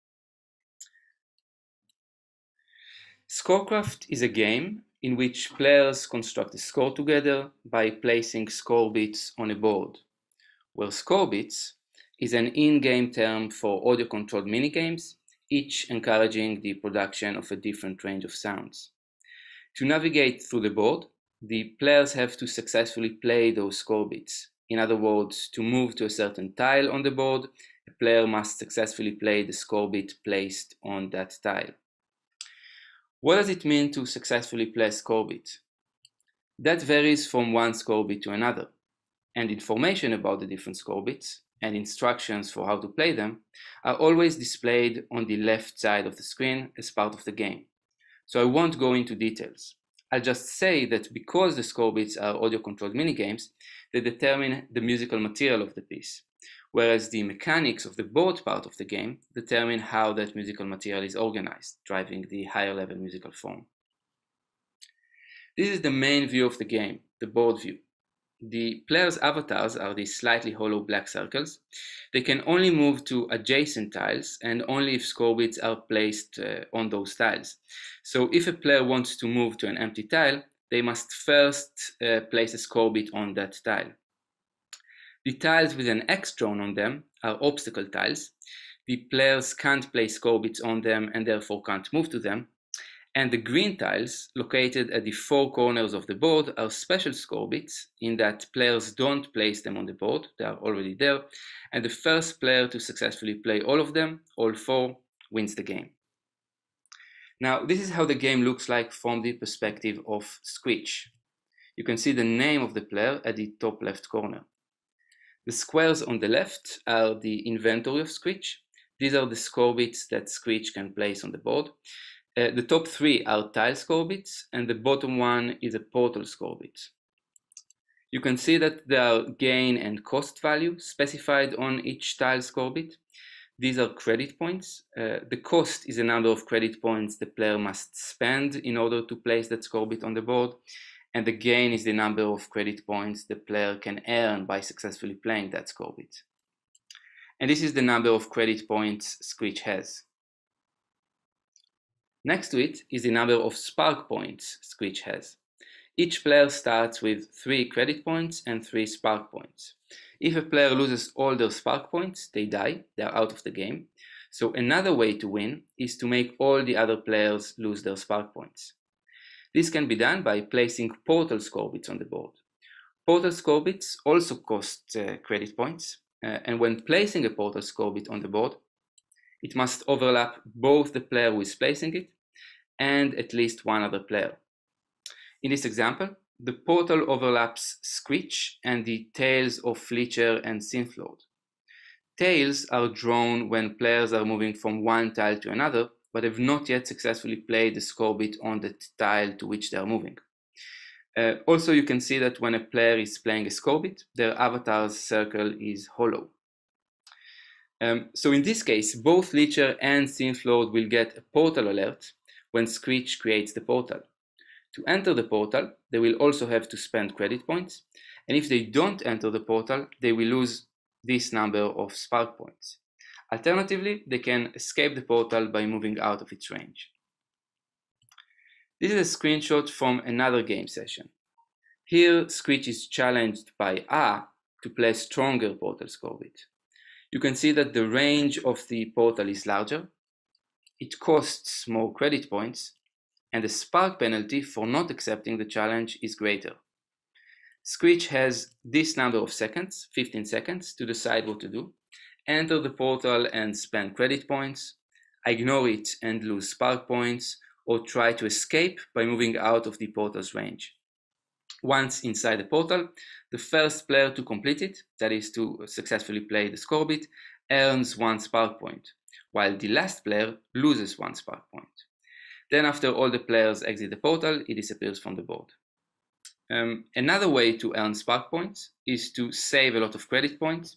Scorecraft is a game in which players construct a score together by placing score bits on a board, where score bits is an in-game term for audio-controlled minigames, each encouraging the production of a different range of sounds. To navigate through the board, the players have to successfully play those score bits. In other words, to move to a certain tile on the board, a player must successfully play the score bit placed on that tile. What does it mean to successfully play a score bit? That varies from one score bit to another, and information about the different score bits and instructions for how to play them are always displayed on the left side of the screen as part of the game. So I won't go into details. I'll just say that because the score bits are audio-controlled minigames, they determine the musical material of the piece, whereas the mechanics of the board part of the game determine how that musical material is organized, driving the higher-level musical form. This is the main view of the game, the board view. The players' avatars are these slightly hollow black circles. They can only move to adjacent tiles and only if score bits are placed uh, on those tiles. So if a player wants to move to an empty tile, they must first uh, place a score bit on that tile. The tiles with an X drawn on them are obstacle tiles. The players can't place score bits on them and therefore can't move to them. And the green tiles, located at the four corners of the board, are special score bits in that players don't place them on the board, they are already there, and the first player to successfully play all of them, all four, wins the game. Now, this is how the game looks like from the perspective of Screech. You can see the name of the player at the top left corner. The squares on the left are the inventory of Screech. These are the score bits that Screech can place on the board. Uh, the top three are tile score bits, and the bottom one is a portal score bit. You can see that there are gain and cost values specified on each tile score bit. These are credit points. Uh, the cost is the number of credit points the player must spend in order to place that score bit on the board, and the gain is the number of credit points the player can earn by successfully playing that score bit. And this is the number of credit points Screech has. Next to it is the number of spark points Screech has. Each player starts with three credit points and three spark points. If a player loses all their spark points, they die, they are out of the game. So another way to win is to make all the other players lose their spark points. This can be done by placing portal score bits on the board. Portal score bits also cost uh, credit points, uh, and when placing a portal score bit on the board, it must overlap both the player who is placing it and at least one other player. In this example, the portal overlaps Screech and the tails of Fletcher and Synthload. Tails are drawn when players are moving from one tile to another, but have not yet successfully played the score bit on the tile to which they are moving. Uh, also, you can see that when a player is playing a score bit, their avatar's circle is hollow. Um, so in this case, both Fletcher and Synthload will get a portal alert when Screech creates the portal. To enter the portal, they will also have to spend credit points, and if they don't enter the portal, they will lose this number of spark points. Alternatively, they can escape the portal by moving out of its range. This is a screenshot from another game session. Here, Screech is challenged by A to play a stronger portal score bit. You can see that the range of the portal is larger, it costs more credit points, and the spark penalty for not accepting the challenge is greater. Screech has this number of seconds, fifteen seconds, to decide what to do: enter the portal and spend credit points, ignore it and lose spark points, or try to escape by moving out of the portal's range. Once inside the portal, the first player to complete it, that is to successfully play the score bit, earns one spark point, while the last player loses one spark point. Then after all the players exit the portal, it disappears from the board. Um, another way to earn spark points is to save a lot of credit points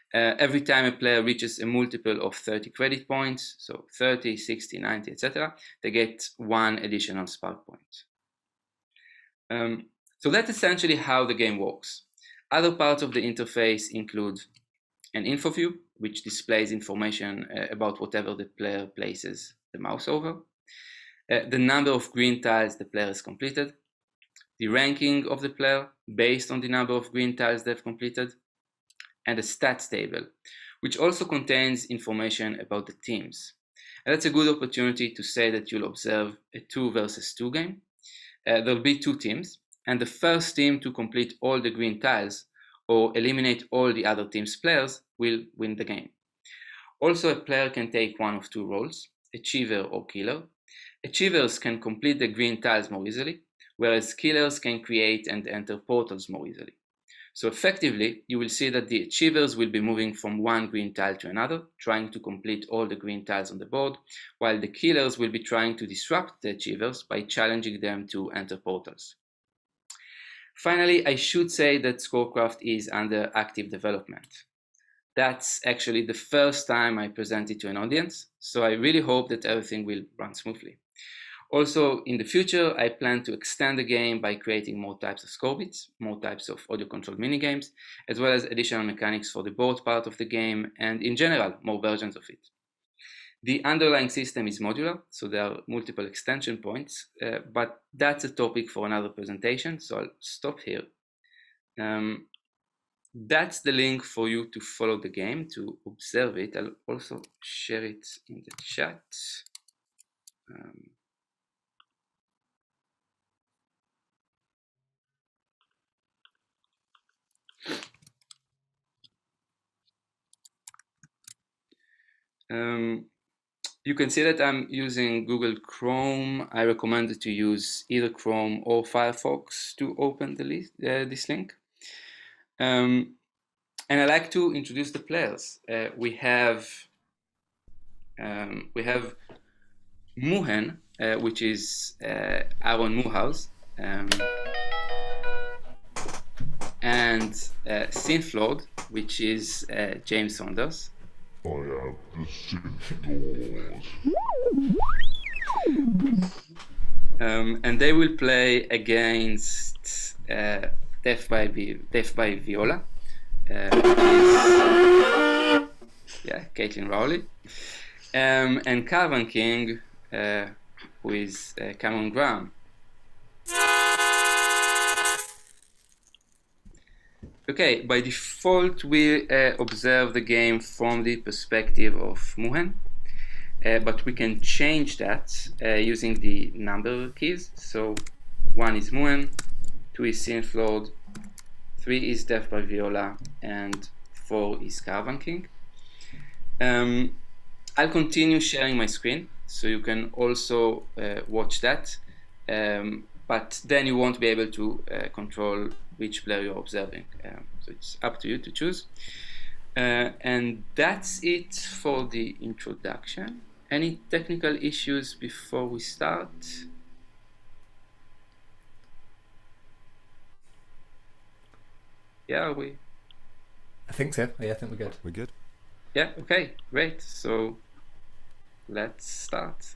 Uh, every time a player reaches a multiple of thirty credit points, so thirty, sixty, ninety, et cetera, they get one additional spark point. Um, so that's essentially how the game works. Other parts of the interface include an info view, which displays information uh, about whatever the player places the mouse over, uh, the number of green tiles the player has completed, the ranking of the player based on the number of green tiles they've completed, and a stats table, which also contains information about the teams. And that's a good opportunity to say that you'll observe a two versus two game. Uh, there'll be two teams, and the first team to complete all the green tiles or eliminate all the other team's players will win the game. Also, a player can take one of two roles, achiever or killer. Achievers can complete the green tiles more easily, whereas killers can create and enter portals more easily. So effectively, you will see that the achievers will be moving from one green tile to another, trying to complete all the green tiles on the board, while the killers will be trying to disrupt the achievers by challenging them to enter portals. Finally, I should say that Scorecraft is under active development. That's actually the first time I present it to an audience, so I really hope that everything will run smoothly. Also, in the future, I plan to extend the game by creating more types of score bits, more types of audio-controlled minigames, as well as additional mechanics for the board part of the game, and in general, more versions of it. The underlying system is modular, so there are multiple extension points, uh, but that's a topic for another presentation, so I'll stop here. Um, that's the link for you to follow the game, to observe it. I'll also share it in the chat. Um, Um, you can see that I'm using Google Chrome. I recommend to use either Chrome or Firefox to open the list, uh, this link. Um, and I like to introduce the players. Uh, we have um, we have Muhen, uh, which is uh, Aaron Moorhouse, um, and uh, Synthlord, which is uh, James Saunders.
I have the Synthlord.
Um, and they will play against uh, Death by Vi Death by Viola, uh, which is yeah, Caitlin Rowley, um, and Caravan King, uh, who is uh, Cameron Graham. Okay, by default, we uh, observe the game from the perspective of Muhen, uh, but we can change that uh, using the number keys. So one is Muhen, two is Synthlord, three is Death by Viola, and four is Caravan King. Um, I'll continue sharing my screen, so you can also uh, watch that, um, but then you won't be able to uh, control which player you're observing. Um, so it's up to you to choose. Uh, and that's it for the introduction. Any technical issues before we start? Yeah, are we?
I think so. Yeah, I think we're good.
We're good.
Yeah, okay, great. So let's start.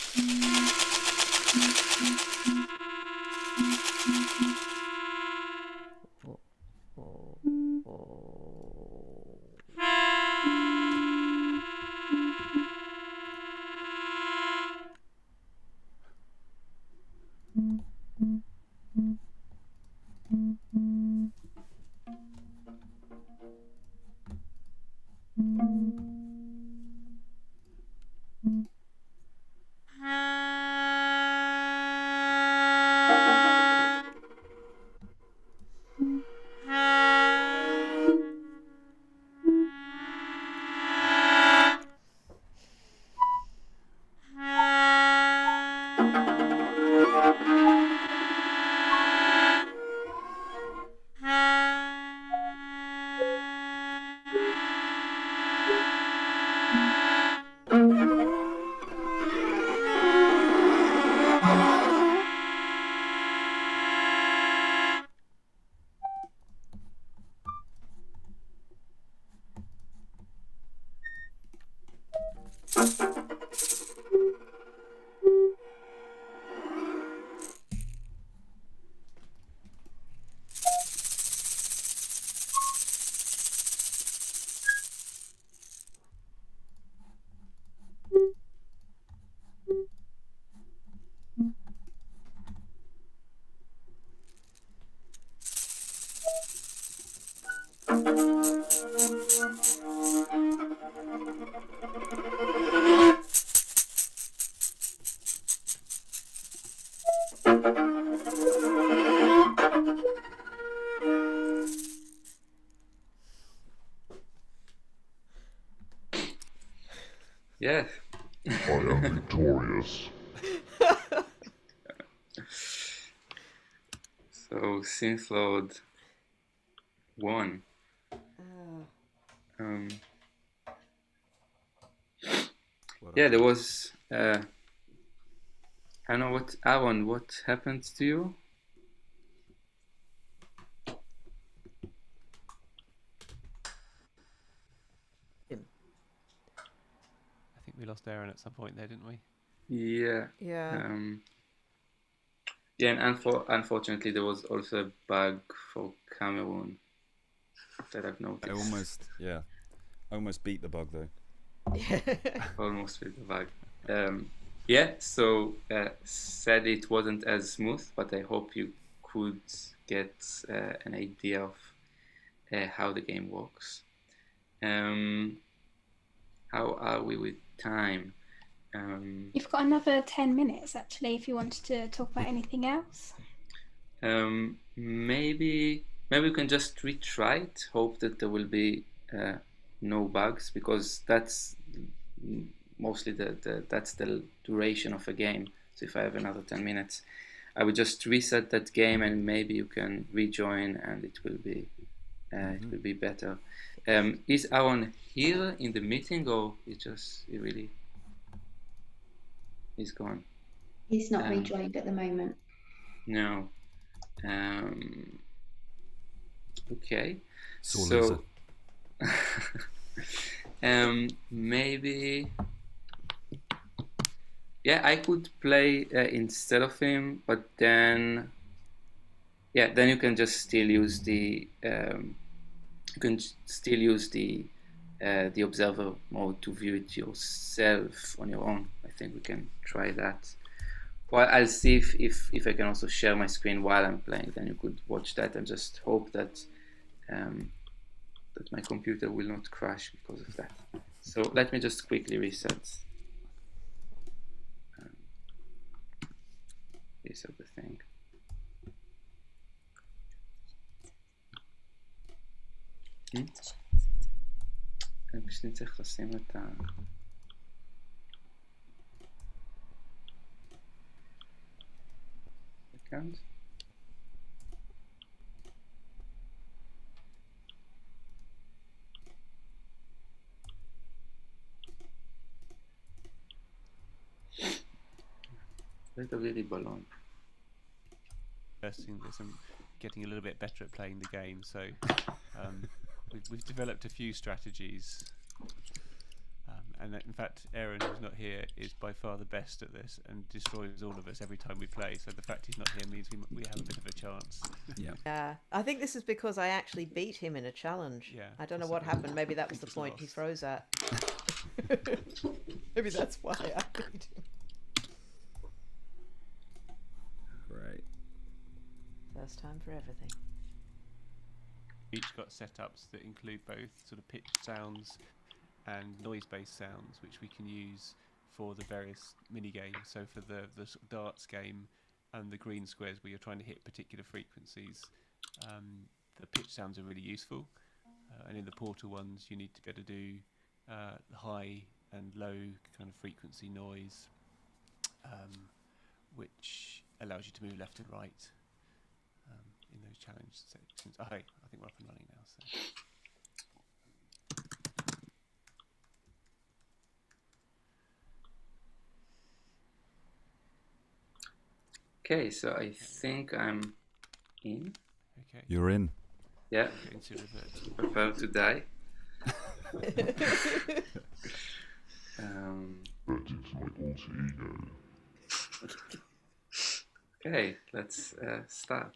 Yeah.
I am victorious.
So Synthload won. Um, yeah, there was. Uh, I don't know what Aaron. What happened to you?
I think we lost Aaron at some point there, didn't we?
Yeah.
Yeah.
Um, yeah, and unfor unfortunately, there was also a bug for Cameroon that I've noticed.
I almost, yeah, I almost beat the bug though.
Almost beat the bug. Um, yeah, so uh, sadly it wasn't as smooth, but I hope you could get uh, an idea of uh, how the game works. Um, how are we with time? Um,
You've got another ten minutes actually if you wanted to talk about anything else.
um, maybe maybe we can just retry it, hope that there will be uh, no bugs, because that's mostly the, the that's the duration of a game. So if I have another ten minutes, I would just reset that game and maybe you can rejoin and it will be uh, mm-hmm. it will be better. Um, is Aaron here in the meeting, or he just he really he's gone?
He's not
um,
rejoined at the moment.
No. Um, okay.
Sore
so
loser.
um, maybe. Yeah, I could play uh, instead of him, but then, yeah, then you can just still use the um, you can still use the uh, the observer mode to view it yourself on your own. I think we can try that. Well, I'll see if if if I can also share my screen while I'm playing. Then you could watch that and just hope that um, that my computer will not crash because of that. So let me just quickly reset. Reset the thing. פשוט נצטרך לשים את ה... second. Where's the really balloon?
First thing is I'm getting a little bit better at playing the game, so um, we've, we've developed a few strategies, um, and that, in fact, Aaron, who's not here, is by far the best at this and destroys all of us every time we play. So the fact he's not here means we, we have a bit of a chance.
Yeah.
Yeah, I think this is because I actually beat him in a challenge.
Yeah,
I don't know what happened. Maybe that was the point he froze at. Maybe that's why I beat him.
Great.
First time for everything.
Each got setups that include both sort of pitched sounds and noise-based sounds, which we can use for the various mini games. So for the the sort of darts game and the green squares, where you're trying to hit particular frequencies, um, the pitch sounds are really useful. Uh, and in the portal ones, you need to be able to do uh, high and low kind of frequency noise, um, which allows you to move left and right um, in those challenge sections. Oh, hey, I think we're up and running now. So.
Okay, so I think I'm in.
Okay.
You're in.
Yeah. Prepare to die. um,
That is my alter ego.
okay, let's uh, start.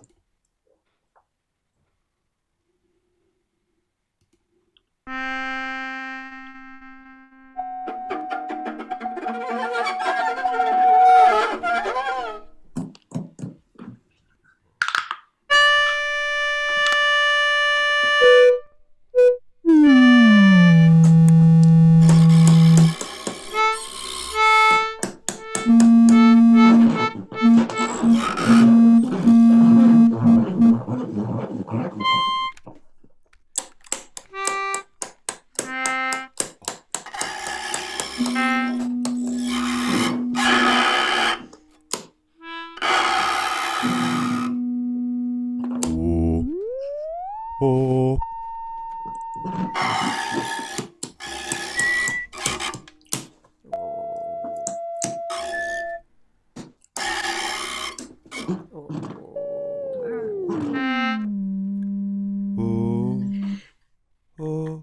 Oh. Oh.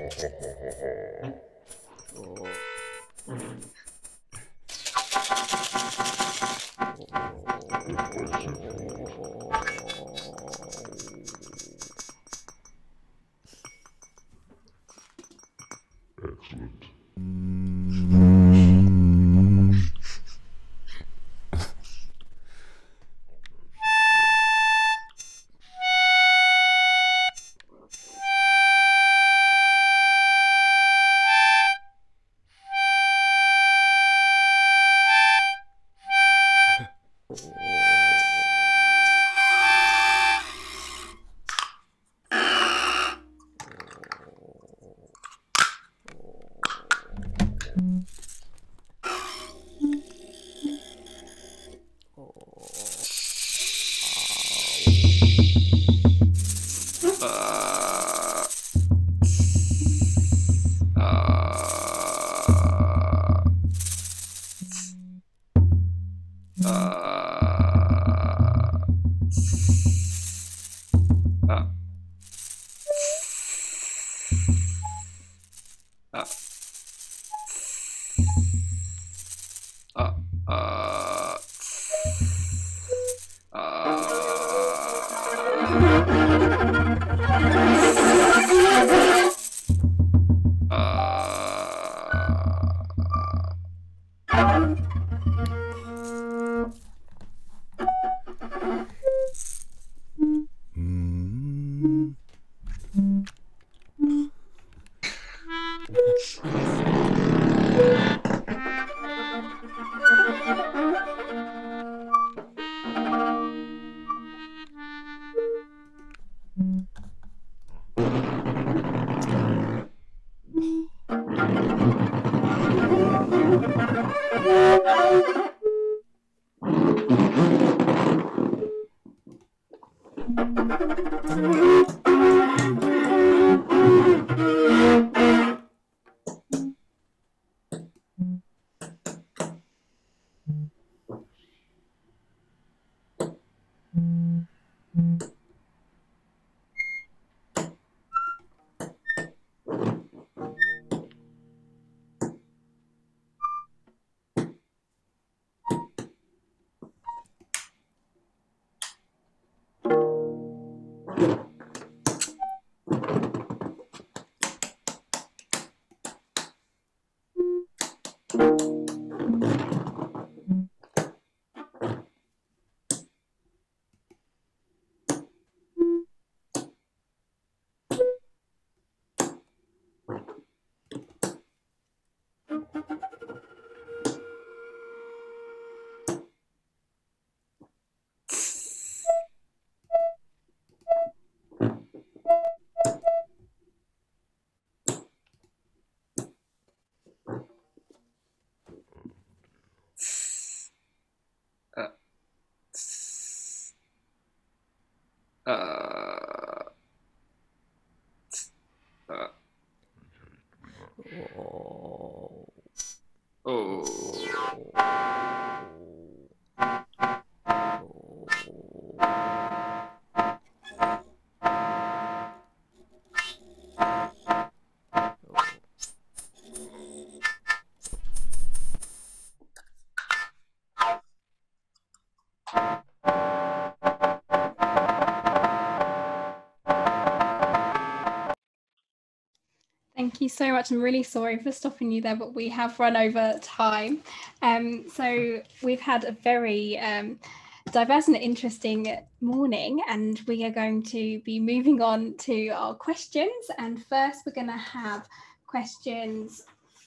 Thank you so much. I'm really sorry for stopping you there, but we have run over time. Um, so we've had a very um, diverse and interesting morning, and we are going to be moving on to our questions. And first, we're going to have questions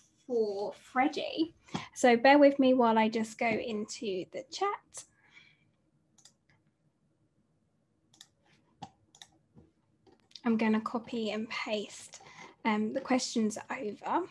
for Freddie. So bear with me while I just go into the chat. I'm going to copy and paste Um, the questions over.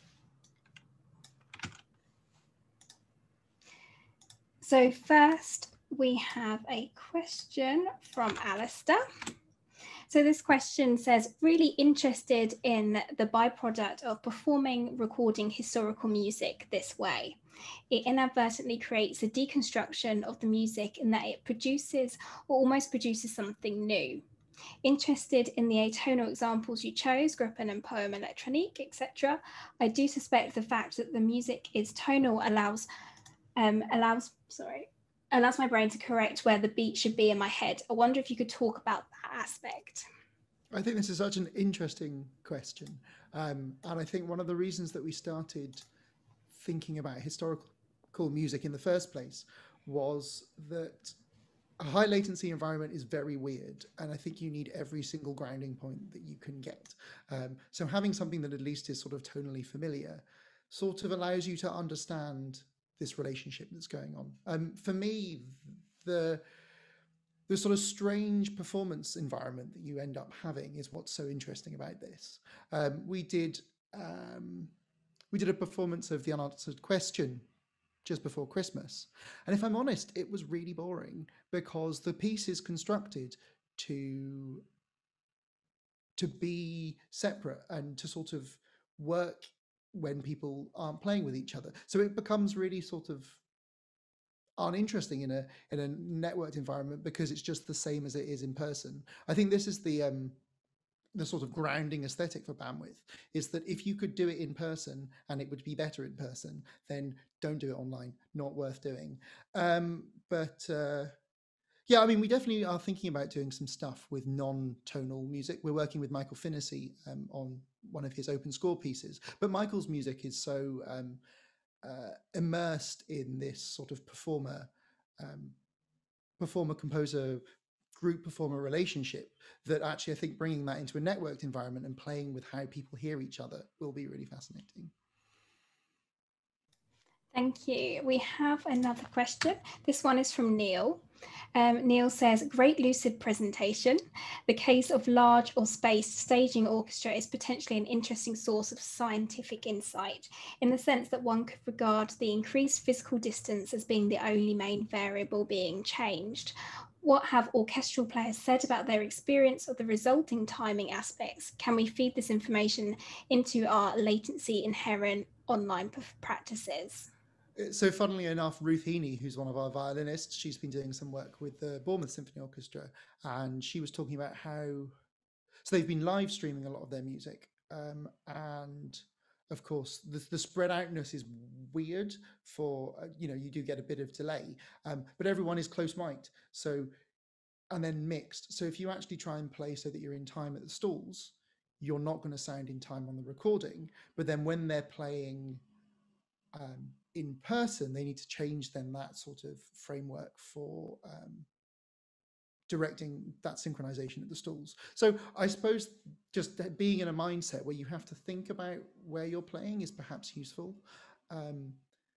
So first we have a question from Alistair. So this question says, really interested in the byproduct of performing, recording historical music this way. It inadvertently creates a deconstruction of the music in that it produces or almost produces something new. Interested in the atonal examples you chose, Gruppen and Poem Electronique, et cetera. I do suspect the fact that the music is tonal allows um, allows sorry allows my brain to correct where the beat should be in my head. I wonder if you could talk about that aspect.
I think this is such an interesting question, um, and I think one of the reasons that we started thinking about historical music in the first place was that a high latency environment is very weird, and I think you need every single grounding point that you can get. Um, so having something that at least is sort of tonally familiar sort of allows you to understand this relationship that's going on. Um, for me, the the sort of strange performance environment that you end up having is what's so interesting about this. Um, we did um, we did a performance of The Unanswered Question just before Christmas. And if I'm honest, it was really boring because the piece is constructed to, to be separate and to sort of work when people aren't playing with each other. So it becomes really sort of uninteresting in a in a networked environment because it's just the same as it is in person. I think this is the um, the sort of grounding aesthetic for bandwidth, is that if you could do it in person and it would be better in person, then don't do it online, not worth doing. Um, but uh, yeah, I mean, we definitely are thinking about doing some stuff with non-tonal music. We're working with Michael Finnessy um, on one of his open score pieces, but Michael's music is so um, uh, immersed in this sort of performer, um, performer-composer group performer relationship that actually I think bringing that into a networked environment and playing with how people hear each other will be really fascinating.
Thank you. We have another question. This one is from Neil. Um, Neil says, great lucid presentation. The case of large or spaced staging orchestra is potentially an interesting source of scientific insight in the sense that one could regard the increased physical distance as being the only main variable being changed. What have orchestral players said about their experience of the resulting timing aspects? Can we feed this information into our latency inherent online practices?
So funnily enough, Ruth Heaney, who's one of our violinists, she's been doing some work with the Bournemouth Symphony Orchestra, and she was talking about how, so they've been live streaming a lot of their music, um, and of course the, the spread outness is weird for, uh, you know, you do get a bit of delay, um, but everyone is close mic'd, so, and then mixed. So if you actually try and play so that you're in time at the stalls, you're not going to sound in time on the recording, but then when they're playing um, in person, they need to change then that sort of framework for um, directing that synchronization at the stalls. So I suppose just being in a mindset where you have to think about where you're playing is perhaps useful. Um,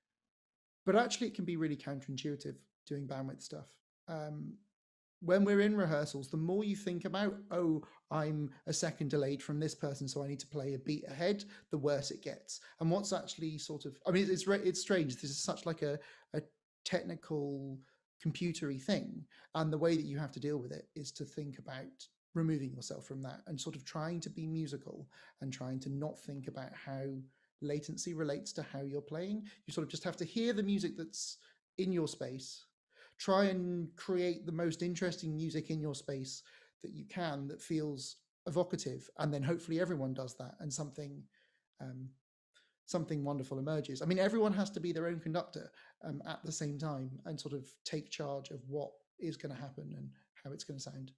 but actually it can be really counterintuitive doing bandwidth stuff. Um, when we're in rehearsals, the more you think about, oh, I'm a second delayed from this person, so I need to play a beat ahead, the worse it gets. And what's actually sort of, I mean, it's it's strange. This is such like a, a technical, computery thing. And the way that you have to deal with it is to think about removing yourself from that and sort of trying to be musical and trying to not think about how latency relates to how you're playing. You sort of just have to hear the music that's in your space, try and create the most interesting music in your space that you can that feels evocative, and then hopefully everyone does that and something um, something wonderful emerges. I mean, everyone has to be their own conductor um, at the same time and sort of take charge of what is going to happen and how it's going to sound.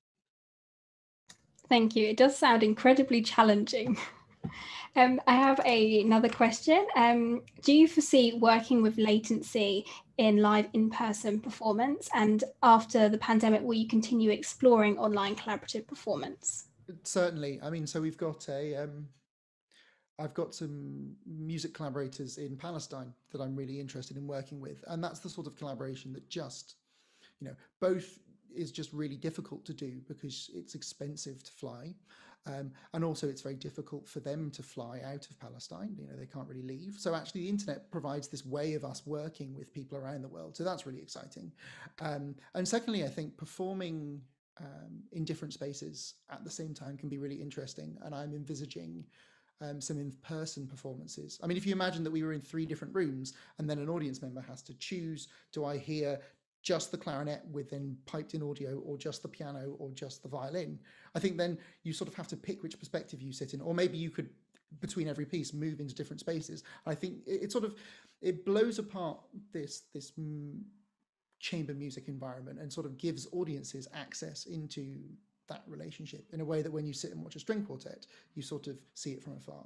Thank you. It does sound incredibly challenging. Um, I have a, another question. Um, do you foresee working with latency in live in-person performance? And after the pandemic, will you continue exploring online collaborative performance?
Certainly. I mean, so we've got a, um, I've got some music collaborators in Palestine that I'm really interested in working with. And that's the sort of collaboration that just, you know, both is just really difficult to do because it's expensive to fly. Um, and also it's very difficult for them to fly out of Palestine. You know, they can't really leave. So actually the internet provides this way of us working with people around the world. So that's really exciting. Um, and secondly, I think performing um, in different spaces at the same time can be really interesting. And I'm envisaging um, some in-person performances. I mean, if you imagine that we were in three different rooms and then an audience member has to choose, do I hear just the clarinet with then piped in audio, or just the piano, or just the violin, I think then you sort of have to pick which perspective you sit in, or maybe you could, between every piece, move into different spaces. I think it, it sort of, it blows apart this, this mm, chamber music environment and sort of gives audiences access into that relationship in a way that when you sit and watch a string quartet, you sort of see it from afar.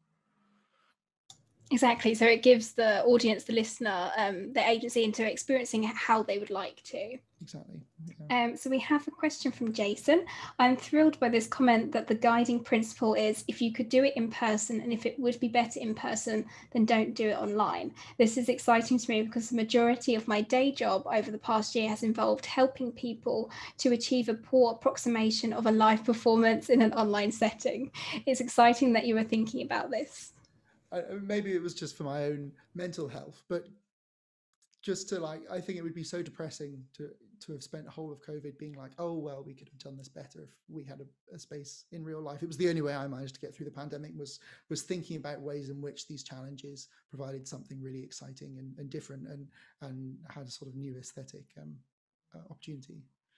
Exactly. So it gives the audience, the listener, um, the agency into experiencing how they would like to.
Exactly. Yeah.
Um, so we have a question from Jason. I'm thrilled by this comment that the guiding principle is if you could do it in person, and if it would be better in person, then don't do it online. This is exciting to me because the majority of my day job over the past year has involved helping people to achieve a poor approximation of a live performance in an online setting. It's exciting that you were thinking about this.
I, maybe it was just for my own mental health, but just to like, I think it would be so depressing to to have spent the whole of COVID being like, oh, well, we could have done this better if we had a, a space in real life. It was the only way I managed to get through the pandemic, was was thinking about ways in which these challenges provided something really exciting and, and different, and and had a sort of new aesthetic um, uh, opportunity.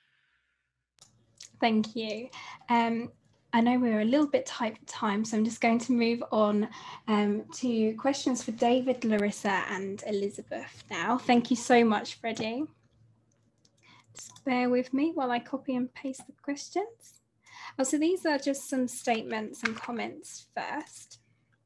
Thank you. Um, I know we're a little bit tight for time, so I'm just going to move on um, to questions for David, Larissa and Elizabeth now. Thank you so much, Freddie. Just bear with me while I copy and paste the questions. Oh, so these are just some statements and comments first.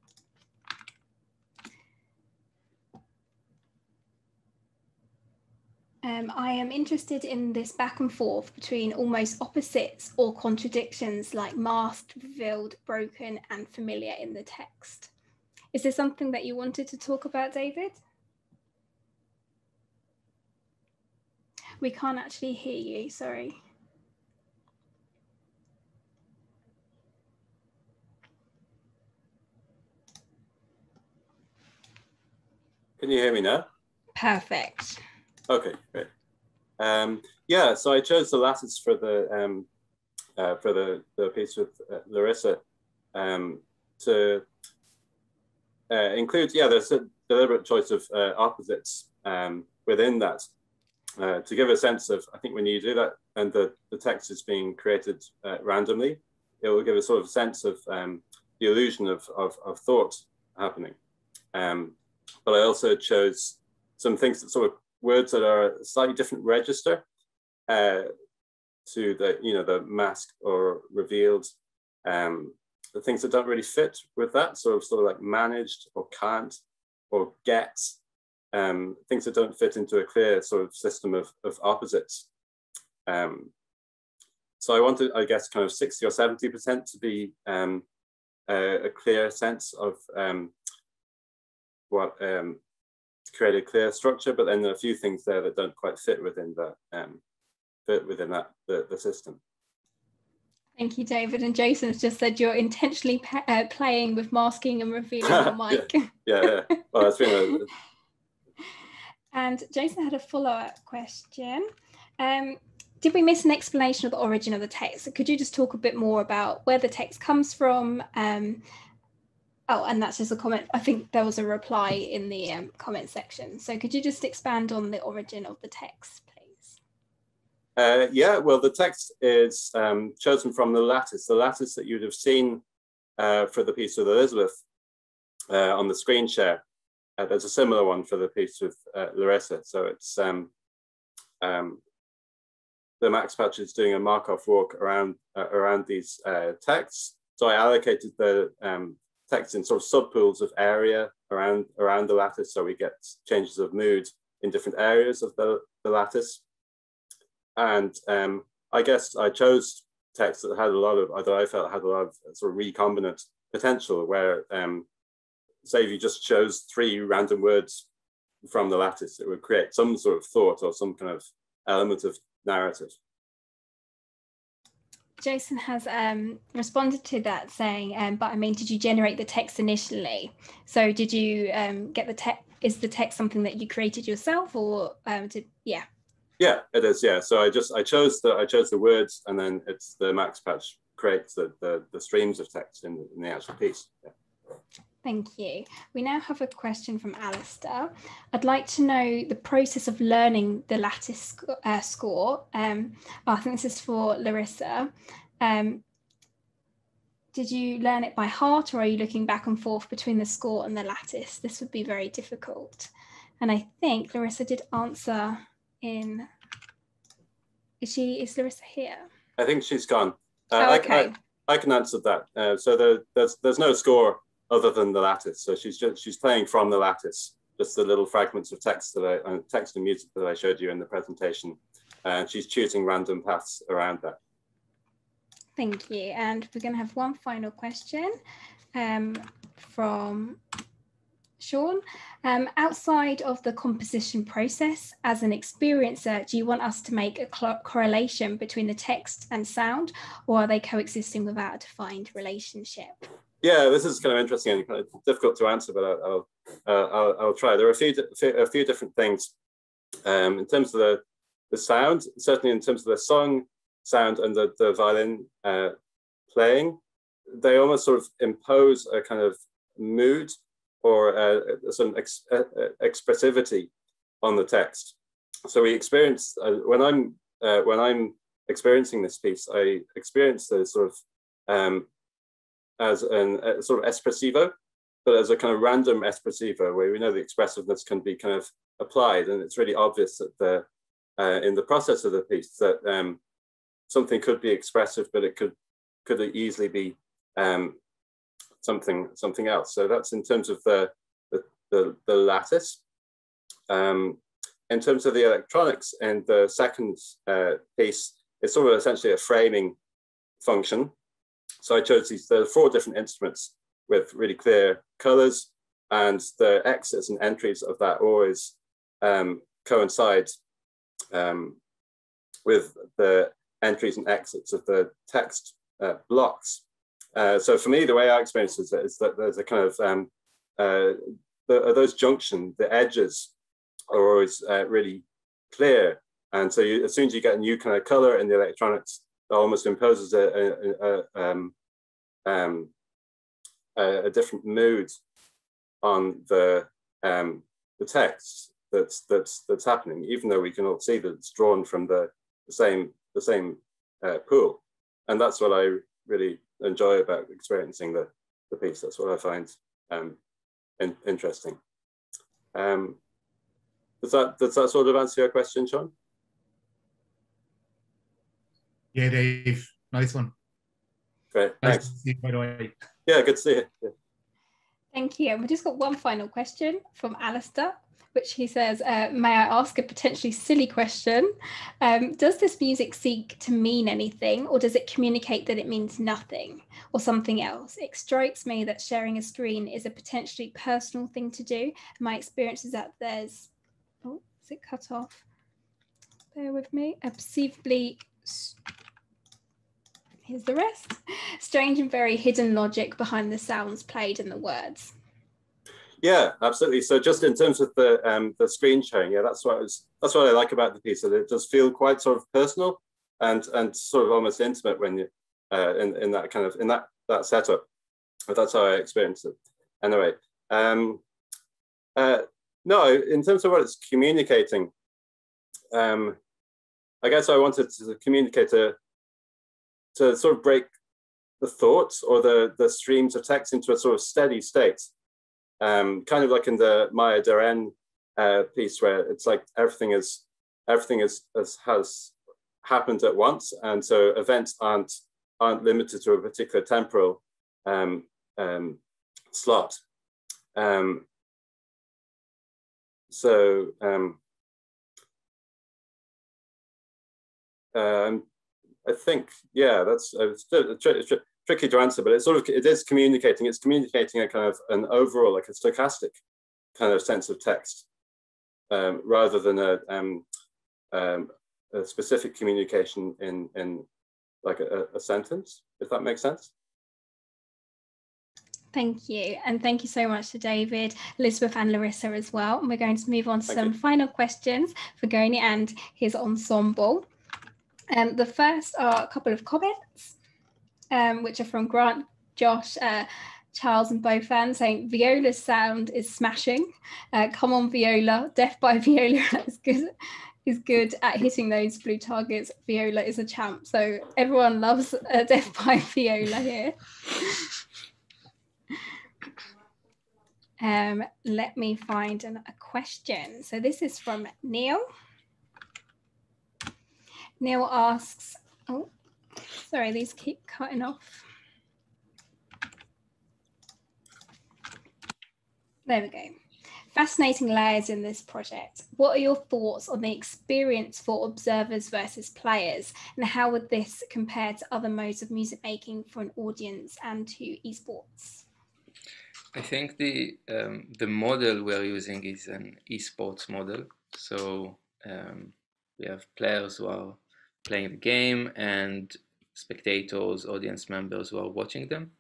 Um, I am interested in this back and forth between almost opposites or contradictions like masked, revealed, broken, and familiar in the text. Is there something that you wanted to talk about, David? We can't actually hear you, sorry.
Can you hear me now?
Perfect.
Okay, great. Um, yeah, so I chose the lattice for the um, uh, for the, the piece with uh, Larissa um, to uh, include, yeah, there's a deliberate choice of uh, opposites um, within that uh, to give a sense of, I think when you do that and the, the text is being created uh, randomly, it will give a sort of sense of um, the illusion of, of, of thought happening. Um, but I also chose some things that sort of words that are a slightly different register uh, to the, you know, the masked or revealed, um, the things that don't really fit with that, sort of sort of like managed or can't or get, um, things that don't fit into a clear sort of system of, of opposites. Um, so I wanted, I guess, kind of sixty or seventy percent to be um, a, a clear sense of um, what, um, to create a clear structure, but then there are a few things there that don't quite fit within the um, fit within that the, the system.
Thank you, David. And Jason's just said you're intentionally pa uh, playing with masking and revealing your mic.
yeah, yeah, yeah. Well, that's been a...
And Jason had a follow-up question. Um, did we miss an explanation of the origin of the text? Could you just talk a bit more about where the text comes from? Um, Oh, and that's just a comment. I think there was a reply in the um, comment section. So could you just expand on the origin of the text, please?
Uh, yeah, well, the text is um, chosen from the lattice, the lattice that you'd have seen uh, for the piece with Elizabeth uh, on the screen share. Uh, there's a similar one for the piece with uh, Larissa. So it's um, um, the Max Patch is doing a Markov walk around uh, around these uh, texts. So I allocated the um, text in sort of subpools of area around around the lattice, so we get changes of mood in different areas of the, the lattice. And um, I guess I chose text that had a lot of, that I felt had a lot of sort of recombinant potential, where um, say if you just chose three random words from the lattice, it would create some sort of thought or some kind of element of narrative.
Jason has um, responded to that saying, um, but I mean, did you generate the text initially? So did you um, get the text, is the text something that you created yourself, or um, did, yeah?
Yeah, it is, yeah. So I just, I chose the, I chose the words, and then it's the Max Patch creates the, the, the streams of text in, in the actual piece. Yeah.
Thank you. We now have a question from Alistair. I'd like to know the process of learning the lattice sc uh, score. Um, oh, I think this is for Larissa. Um, did you learn it by heart, or are you looking back and forth between the score and the lattice? This would be very difficult. And I think Larissa did answer in, is she, is Larissa here?
I think she's gone. Uh,
oh, okay.
I, I, I can answer that. Uh, so the, there's, there's no score other than the lattice. So she's just, she's playing from the lattice, just the little fragments of text that I, uh, text and music that I showed you in the presentation. And she's choosing random paths around that.
Thank you. And we're going to have one final question um, from Sean. Um, outside of the composition process, as an experiencer, do you want us to make a correlation between the text and sound, or are they coexisting without a defined relationship?
Yeah, this is kind of interesting and kind of difficult to answer, but I'll, I'll, uh, I'll, I'll try. There are a few, a few different things um, in terms of the, the sound, certainly in terms of the song sound and the, the violin uh, playing. They almost sort of impose a kind of mood or uh, some ex uh, expressivity on the text. So we experience, uh, when I'm uh, when I'm experiencing this piece, I experience the sort of um, as an, a sort of espressivo, but as a kind of random espressivo, where we know the expressiveness can be kind of applied, and it's really obvious that the uh, in the process of the piece that um, something could be expressive, but it could could easily be um, something something else. So that's in terms of the the, the, the lattice. Um, in terms of the electronics and the second uh, piece, it's sort of essentially a framing function. So I chose these, there are four different instruments with really clear colors, and the exits and entries of that always um, coincide um, with the entries and exits of the text uh, blocks. Uh, so for me, the way I experience it is, is that there's a kind of, um, uh, the, those junction, the edges are always uh, really clear. And so you, as soon as you get a new kind of color in the electronics, it almost imposes a, a, a, um, um, a, a different mood on the, um, the text that's, that's, that's happening, even though we can all see that it's drawn from the, the same, the same uh, pool. And that's what I really enjoy about experiencing the, the piece. That's what I find um, in, interesting. Um, does that, does that sort of answer your question, Sean?
Yeah, Dave, nice one.
Great,
nice
thanks.
To see you, by the way.
Yeah, good to see you. Yeah.
Thank you. And we've just got one final question from Alistair, which he says, uh, may I ask a potentially silly question? Um, does this music seek to mean anything, or does it communicate that it means nothing or something else? It strikes me that sharing a screen is a potentially personal thing to do. My experience is that there's, oh, is it cut off? Bear with me. A perceivably, here's the rest. Strange and very hidden logic behind the sounds played and the words.
Yeah, absolutely. So just in terms of the um, the screen sharing, yeah, that's what I was, that's what I like about the piece. That it does feel quite sort of personal and and sort of almost intimate when you uh, in in that kind of in that that setup. But that's how I experienced it. Anyway, um, uh, no, in terms of what it's communicating, um, I guess I wanted to communicate to to sort of break the thoughts or the the streams of text into a sort of steady state. Um, kind of like in the Maya Deren uh, piece, where it's like everything is everything is, is has happened at once, and so events aren't aren't limited to a particular temporal um, um, slot. Um, so um, um, I think, yeah, that's uh, it's, it's, it's, tricky to answer, but it's sort of, it is communicating, it's communicating a kind of an overall, like a stochastic kind of sense of text, um, rather than a, um, um, a specific communication in, in like a, a sentence, if that makes sense.
Thank you. And thank you so much to David, Elizabeth and Larissa as well. And we're going to move on to
Thank
some
you.
final questions for Goni and his ensemble. Um, the first are a couple of comments, Um, which are from Grant, Josh, uh, Charles and Bofan saying Viola's sound is smashing. Uh, come on, Viola. Death by Viola is good. Is good at hitting those blue targets. Viola is a champ. So everyone loves uh, Death by Viola here. Um, let me find an, a question. So this is from Neil. Neil asks, oh, sorry, these keep cutting off. There we go. Fascinating layers in this project. What are your thoughts on the experience for observers versus players, and how would this compare to other modes of music making for an audience and to esports?
I think the um, the model we're using is an esports model. So um, we have players who are playing the game and spectators, audience members who are watching them.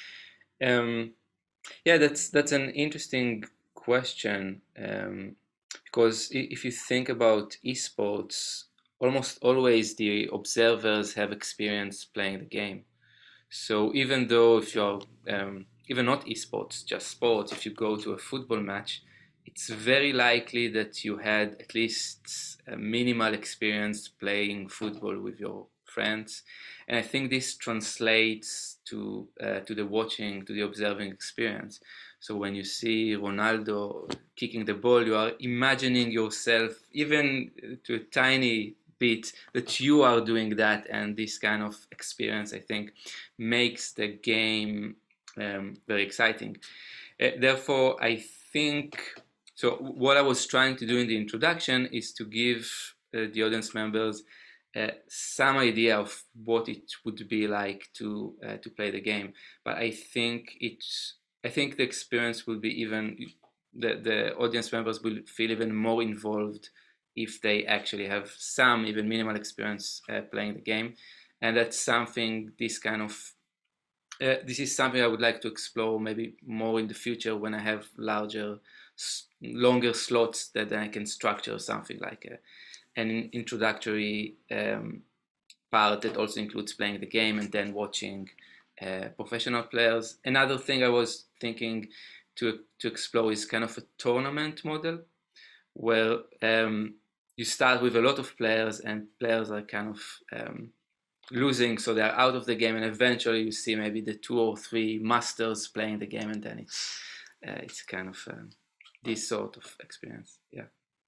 Um, yeah, that's that's an interesting question, um, because if you think about esports, almost always the observers have experience playing the game. So even though if you're um, even not esports, just sports, if you go to a football match, it's very likely that you had at least a minimal experience playing football with your friends. And I think this translates to uh, to the watching, to the observing experience. So when you see Ronaldo kicking the ball, you are imagining yourself, even to a tiny bit, that you are doing that, and this kind of experience, I think, makes the game um, very exciting. Uh, therefore, I think, so what I was trying to do in the introduction is to give uh, the audience members uh, some idea of what it would be like to uh, to play the game. But I think it's, I think the experience will be even, the, the audience members will feel even more involved if they actually have some even minimal experience uh, playing the game. And that's something, this kind of, uh, this is something I would like to explore maybe more in the future when I have larger, longer slots that then I can structure something like a, an introductory um, part that also includes playing the game and then watching uh, professional players. Another thing I was thinking to, to explore is kind of a tournament model, where um, you start with a lot of players and players are kind of um, losing, so they're out of the game, and eventually you see maybe the two or three masters playing the game, and then it's, uh, it's kind of um, this sort of experience, yeah.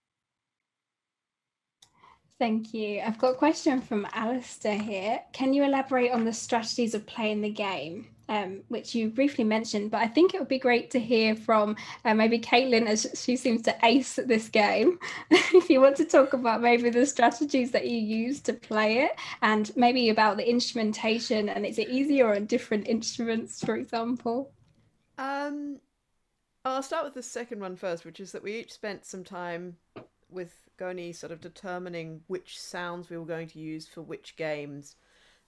Thank you. I've got a question from Alistair here. Can you elaborate on the strategies of playing the game, um, which you briefly mentioned, but I think it would be great to hear from uh, maybe Caitlin, as she seems to ace at this game. If you want to talk about maybe the strategies that you use to play it, and maybe about the instrumentation, and is it easier on different instruments, for example?
Um, I'll start with the second one first, which is that we each spent some time with Goni sort of determining which sounds we were going to use for which games.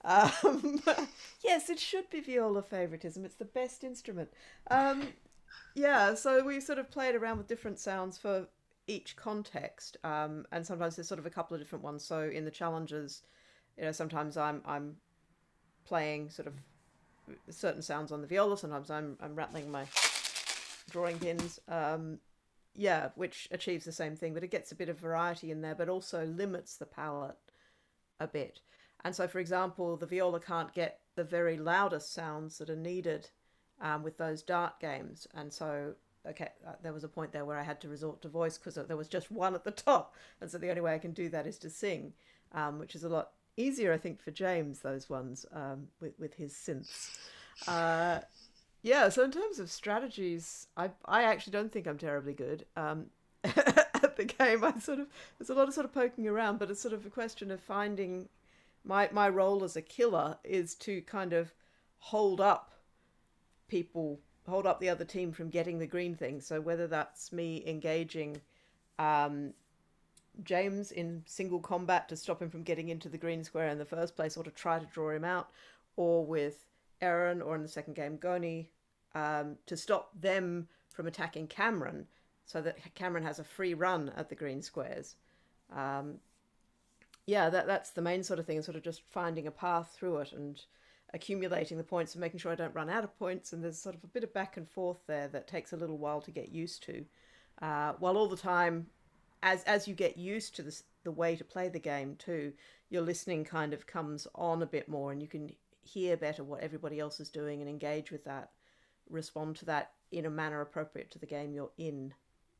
Um, yes, it should be viola favoritism. It's the best instrument. Um, yeah, so we sort of played around with different sounds for each context, um, and sometimes there's sort of a couple of different ones. So in the challenges, you know, sometimes I'm I'm playing sort of certain sounds on the viola. Sometimes I'm I'm rattling my drawing pins. Um, Yeah, which achieves the same thing, but it gets a bit of variety in there, but also limits the palette a bit. And so, for example, the viola can't get the very loudest sounds that are needed um, with those dart games. And so, okay, uh, there was a point there where I had to resort to voice because there was just one at the top. And so the only way I can do that is to sing, um, which is a lot easier, I think, for James, those ones um, with, with his synths. Uh, Yeah, so in terms of strategies, I I actually don't think I'm terribly good um, at the game. I sort of there's a lot of sort of poking around, but it's sort of a question of finding my my role as a killer is to kind of hold up people, hold up the other team from getting the green thing. So whether that's me engaging um, James in single combat to stop him from getting into the green square in the first place, or to try to draw him out, or with Aaron, or in the second game, Goni, um, to stop them from attacking Cameron so that Cameron has a free run at the green squares. Um, yeah, that that's the main sort of thing, sort of just finding a path through it. And accumulating the points and making sure I don't run out of points. And there's sort of a bit of back and forth there that takes a little while to get used to. Uh, while all the time, as as you get used to this, the way to play the game too, your listening kind of comes on a bit more, and you can hear better what everybody else is doing and engage with that, respond to that in a manner appropriate to the game you're in.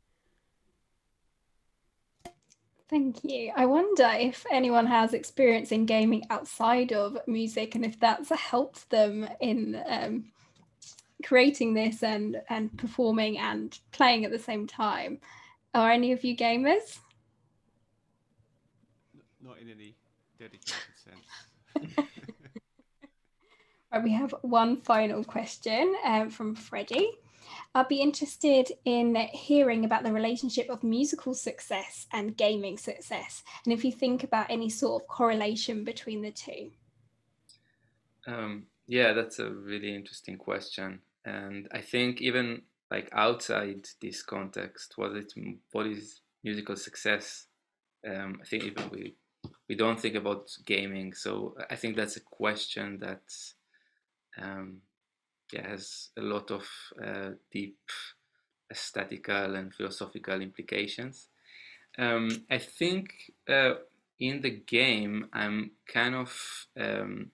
Thank you. I wonder if anyone has experience in gaming outside of music, and if that's helped them in um, creating this and, and performing and playing at the same time. Are any of you gamers?
Not in any dedicated sense.
Right, we have one final question um, from Freddie. I'd be interested in hearing about the relationship of musical success and gaming success, and if you think about any sort of correlation between the two.
Um, yeah, that's a really interesting question. And I think even like outside this context, what it what is musical success? Um, I think even we we don't think about gaming, so I think that's a question that um, yeah, has a lot of uh, deep aesthetical and philosophical implications. Um, I think uh, in the game, I'm kind of um,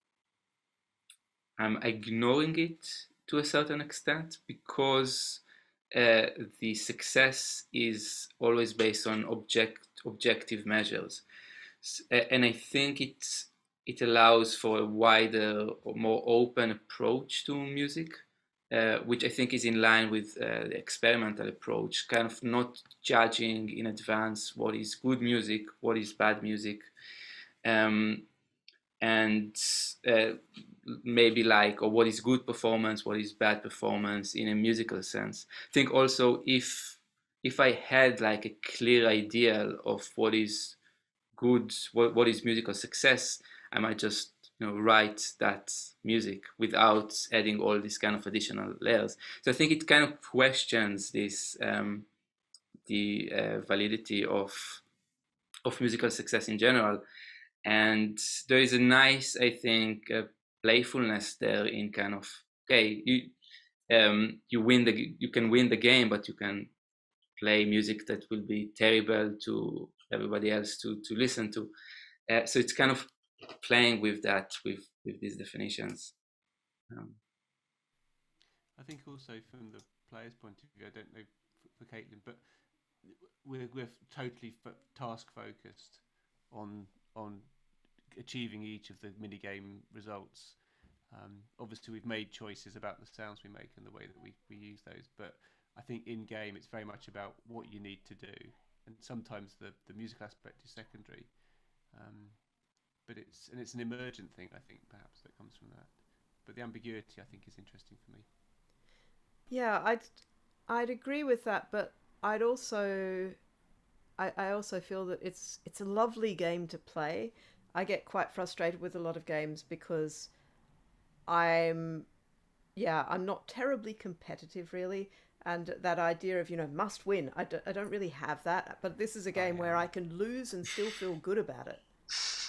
I'm ignoring it to a certain extent, because uh, the success is always based on object objective measures, and I think it it allows for a wider or more open approach to music, uh, which I think is in line with uh, the experimental approach, kind of not judging in advance what is good music, what is bad music, um, and uh, maybe like, or what is good performance, what is bad performance in a musical sense. I think also if if I had like a clear idea of what is good, what, what is musical success, I might just, you know, write that music without adding all these kind of additional layers. So I think it kind of questions this um, the uh, validity of of musical success in general, and there is a nice, I think, uh, playfulness there in kind of, okay, you um, you win the you can win the game, but you can play music that will be terrible to everybody else to to listen to. Uh, so it's kind of playing with that, with with these definitions. Um,
I think also from the player's point of view, I don't know for Caitlin, but we're we're totally f- task focused on on achieving each of the mini game results. Um, obviously, we've made choices about the sounds we make and the way that we we use those, but I think in game it's very much about what you need to do, and sometimes the the music aspect is secondary. Um, But it's and it's an emergent thing, I think, perhaps, that comes from that. But the ambiguity, I think, is interesting for me.
Yeah, I'd I'd agree with that, but I'd also I, I also feel that it's it's a lovely game to play. I get quite frustrated with a lot of games because I'm yeah, I'm not terribly competitive really, and that idea of, you know, must win, I, d- I don't really have that, but this is a game where I can lose and still feel good about it.